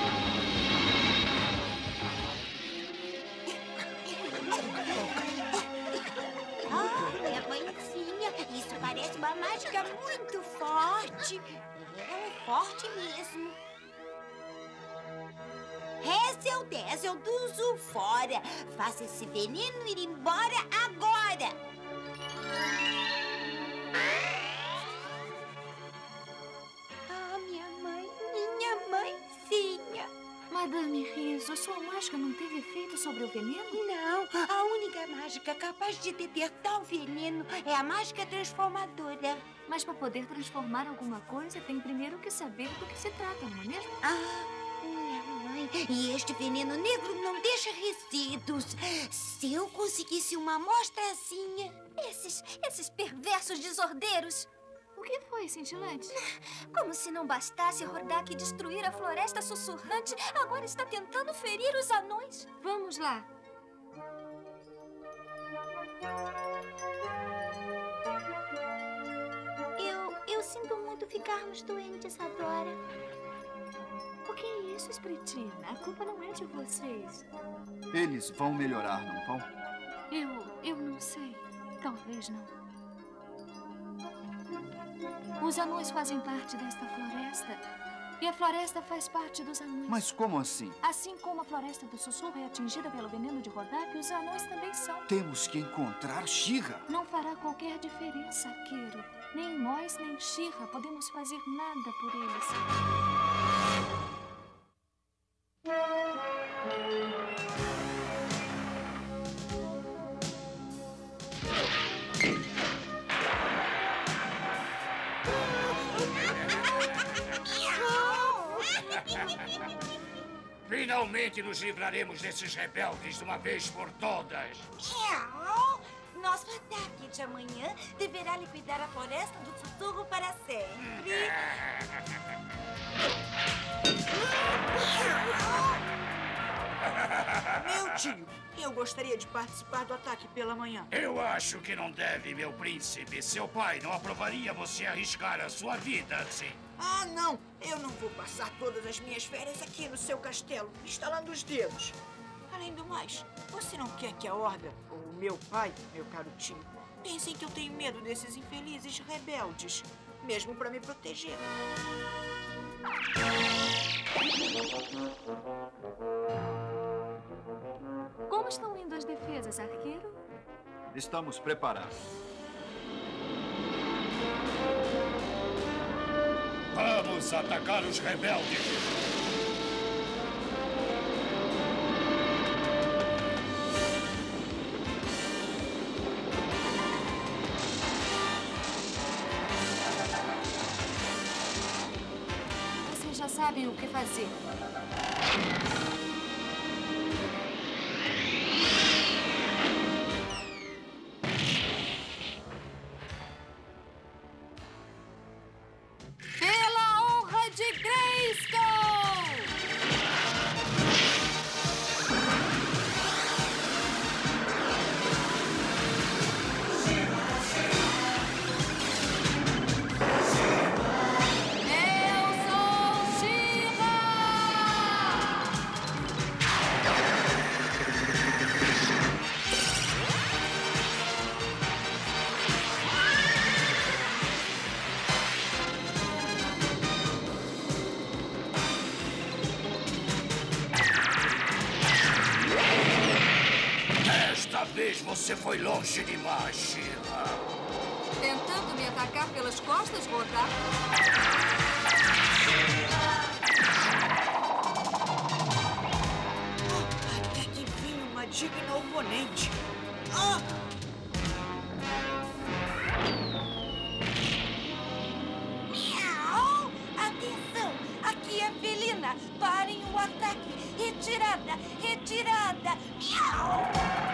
Minha mãezinha, isso parece uma mágica muito forte. É forte mesmo. Hazel Dazzle do Zulfora. Faça esse veneno ir embora agora. Ah, minha mãezinha. Madame Riso, sua mágica não teve efeito sobre o veneno? Não, a única mágica capaz de deter tal veneno é a mágica transformadora. Mas para poder transformar alguma coisa, tem primeiro que saber do que se trata, não é mesmo? Ah, minha mãe, e este veneno negro não deixa resíduos. Se eu conseguisse uma amostrazinha... Esses perversos desordeiros. O que foi, Cintilante? Como se não bastasse Hordak destruir a Floresta Sussurrante, agora está tentando ferir os anões. Vamos lá. Eu sinto muito ficarmos doentes agora. O que é isso, Spritina? A culpa não é de vocês. Eles vão melhorar, não vão? Eu não sei. Talvez não. Os anões fazem parte desta floresta. E a floresta faz parte dos anões. Mas como assim? Assim como a floresta do sussurro é atingida pelo veneno de Hordak, os anões também são. Temos que encontrar She-Ra. Não fará qualquer diferença, Arqueiro. Nem nós, nem She-Ra podemos fazer nada por eles. Finalmente nos livraremos desses rebeldes de uma vez por todas. Nosso ataque de amanhã deverá liquidar a floresta do sussurro para sempre. Meu tio, eu gostaria de participar do ataque pela manhã. Eu acho que não deve, meu príncipe. Seu pai não aprovaria você arriscar a sua vida assim. Ah, não! Eu não vou passar todas as minhas férias aqui no seu castelo, estalando os dedos. Além do mais, você não quer que a Horda, ou meu pai, meu caro tio, pensem que eu tenho medo desses infelizes rebeldes, mesmo para me proteger. Como estão indo as defesas, Arqueiro? Estamos preparados. Vamos atacar os rebeldes! Vocês já sabem o que fazer. Você foi longe demais, She-Ra. Tentando me atacar pelas costas, Hordak? Até que enfim, uma digna oponente. Miau! Atenção! Aqui é Felina! Parem o ataque! Retirada! Retirada! Miau!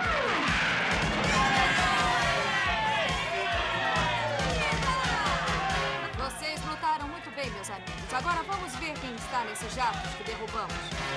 Vocês lutaram muito bem, meus amigos. Agora vamos ver quem está nesses jatos que derrubamos.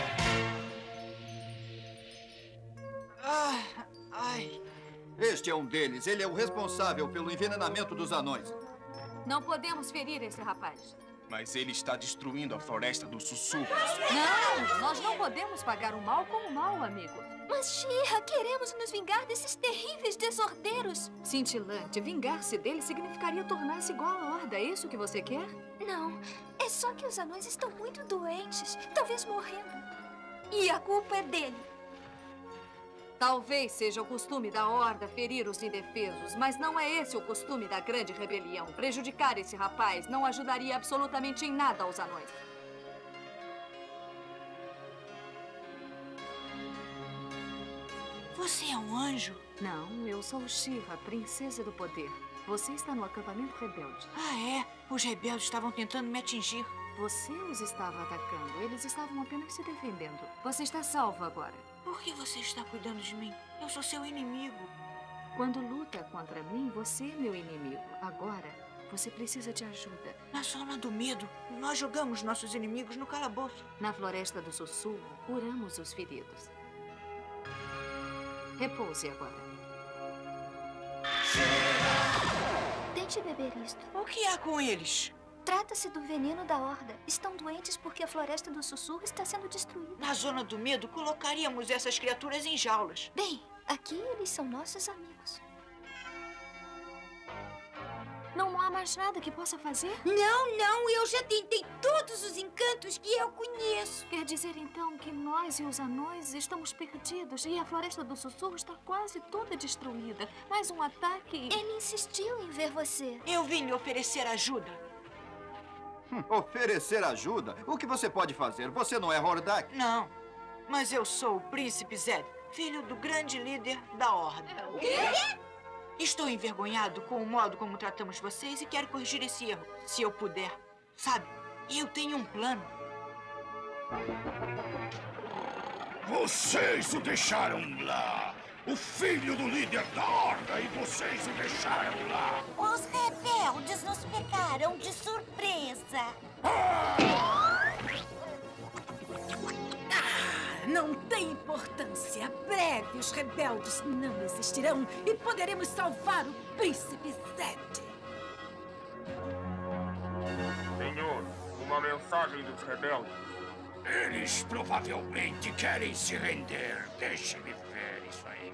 Este é um deles. Ele é o responsável pelo envenenamento dos anões. Não podemos ferir esse rapaz. Mas ele está destruindo a floresta do sussurro. Não! Nós não podemos pagar o mal com o mal, amigo. Mas, She-Ra, queremos nos vingar desses terríveis desordeiros. Cintilante, vingar-se dele significaria tornar-se igual à Horda. É isso que você quer? Não, é só que os anões estão muito doentes, talvez morrendo. E a culpa é dele. Talvez seja o costume da Horda ferir os indefesos, mas não é esse o costume da grande rebelião. Prejudicar esse rapaz não ajudaria absolutamente em nada aos anões. Você é um anjo? Não, eu sou She-Ra, princesa do poder. Você está no acampamento rebelde. Ah, é? Os rebeldes estavam tentando me atingir. Você os estava atacando. Eles estavam apenas se defendendo. Você está salvo agora. Por que você está cuidando de mim? Eu sou seu inimigo. Quando luta contra mim, você é meu inimigo. Agora, você precisa de ajuda. Na zona do medo, nós jogamos nossos inimigos no calabouço. Na floresta do sussurro, curamos os feridos. Repouse agora. Tente beber isto. O que há com eles? Trata-se do veneno da Horda. Estão doentes porque a floresta do sussurro está sendo destruída. Na zona do medo, colocaríamos essas criaturas em jaulas. Bem, aqui eles são nossos amigos. Não há há mais nada que possa fazer? Não, eu já tentei todos os encantos que eu conheço. Quer dizer, então, que nós e os anões estamos perdidos e a Floresta do Sussurro está quase toda destruída. Mais um ataque... Ele insistiu em ver você. Eu vim lhe oferecer ajuda. Oferecer ajuda? O que você pode fazer? Você não é Hordak? Não, mas eu sou o Príncipe Zed, filho do grande líder da Horda. O quê? Estou envergonhado com o modo como tratamos vocês e quero corrigir esse erro, se eu puder. Sabe, eu tenho um plano. Vocês o deixaram lá! O filho do líder da Horda e vocês o deixaram lá! Os rebeldes nos pegaram de surpresa. Não tem importância. Breve os rebeldes não existirão e poderemos salvar o Príncipe Zed. Senhor, uma mensagem dos rebeldes. Eles provavelmente querem se render. Deixe-me ver isso aí.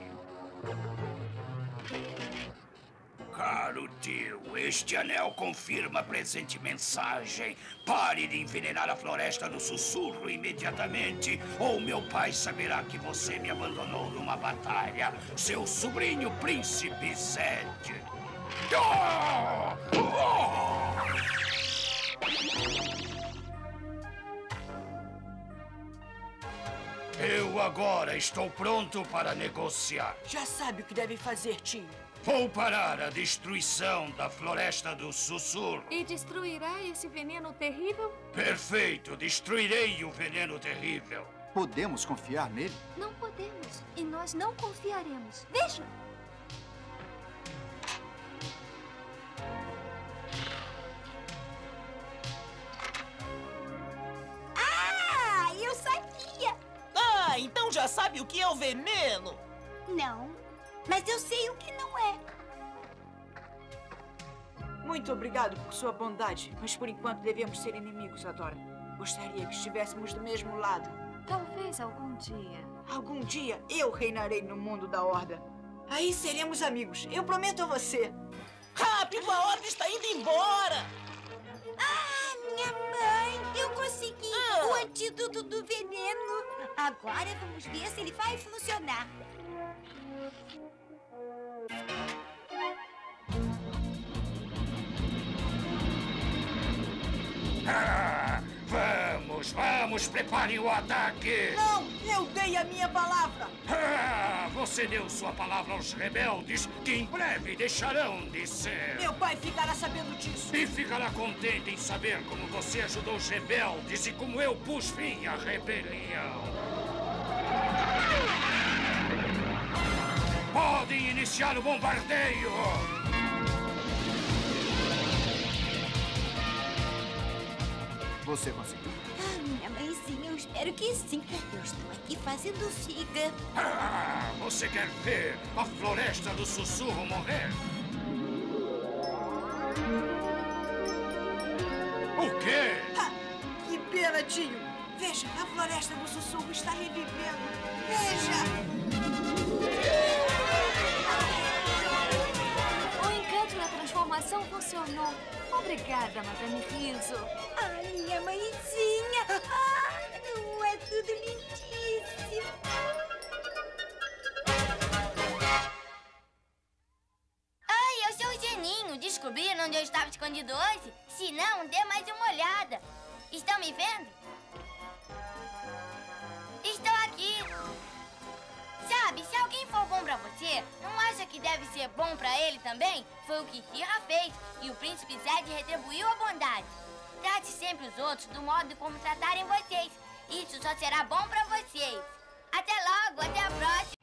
Caro tio, este anel confirma a presente mensagem. Pare de envenenar a Floresta do Sussurro imediatamente, ou meu pai saberá que você me abandonou numa batalha. Seu sobrinho, Príncipe Zed. Eu agora estou pronto para negociar. Já sabe o que deve fazer, tio. Vou parar a destruição da Floresta do Sussurro. E destruirá esse veneno terrível? Perfeito, destruirei o veneno terrível. Podemos confiar nele? Não podemos. E nós não confiaremos. Veja! Ah, eu sabia! Ah, então já sabe o que é o veneno? Não, mas eu sei o que não é. Muito obrigado por sua bondade, mas por enquanto devemos ser inimigos, Adora. Gostaria que estivéssemos do mesmo lado. Talvez algum dia. Algum dia eu reinarei no mundo da Horda. Aí seremos amigos, eu prometo a você. Rápido, a Horda está indo embora! Ah, minha mãe! Eu consegui o antídoto do veneno. Agora vamos ver se ele vai funcionar. Vamos, preparem o ataque! Não, eu dei a minha palavra! Você deu sua palavra aos rebeldes, que em breve deixarão de ser. Meu pai ficará sabendo disso. E ficará contente em saber como você ajudou os rebeldes e como eu pus fim à rebelião. Podem iniciar o bombardeio! Você conseguiu? Ah, minha mãezinha, eu espero que sim. Eu estou aqui fazendo figa. Você quer ver a Floresta do Sussurro morrer? O quê? Que pena, tio. Veja, a Floresta do Sussurro está revivendo. Veja! O encanto da transformação funcionou. Obrigada, Madame Riso. Ah, minha mãezinha! Ah, não é tudo lindíssimo! Ai, eu sou o Geninho. Descobriram onde eu estava escondido hoje? Se não, dê mais uma olhada. Estão me vendo? Estou aqui. Sabe, se alguém for bom pra você, não acha que deve ser bom pra ele também? Foi o que Kira fez e o Príncipe Zed retribuiu a bondade. Trate sempre os outros do modo como tratarem vocês. Isso só será bom pra vocês. Até logo, até a próxima.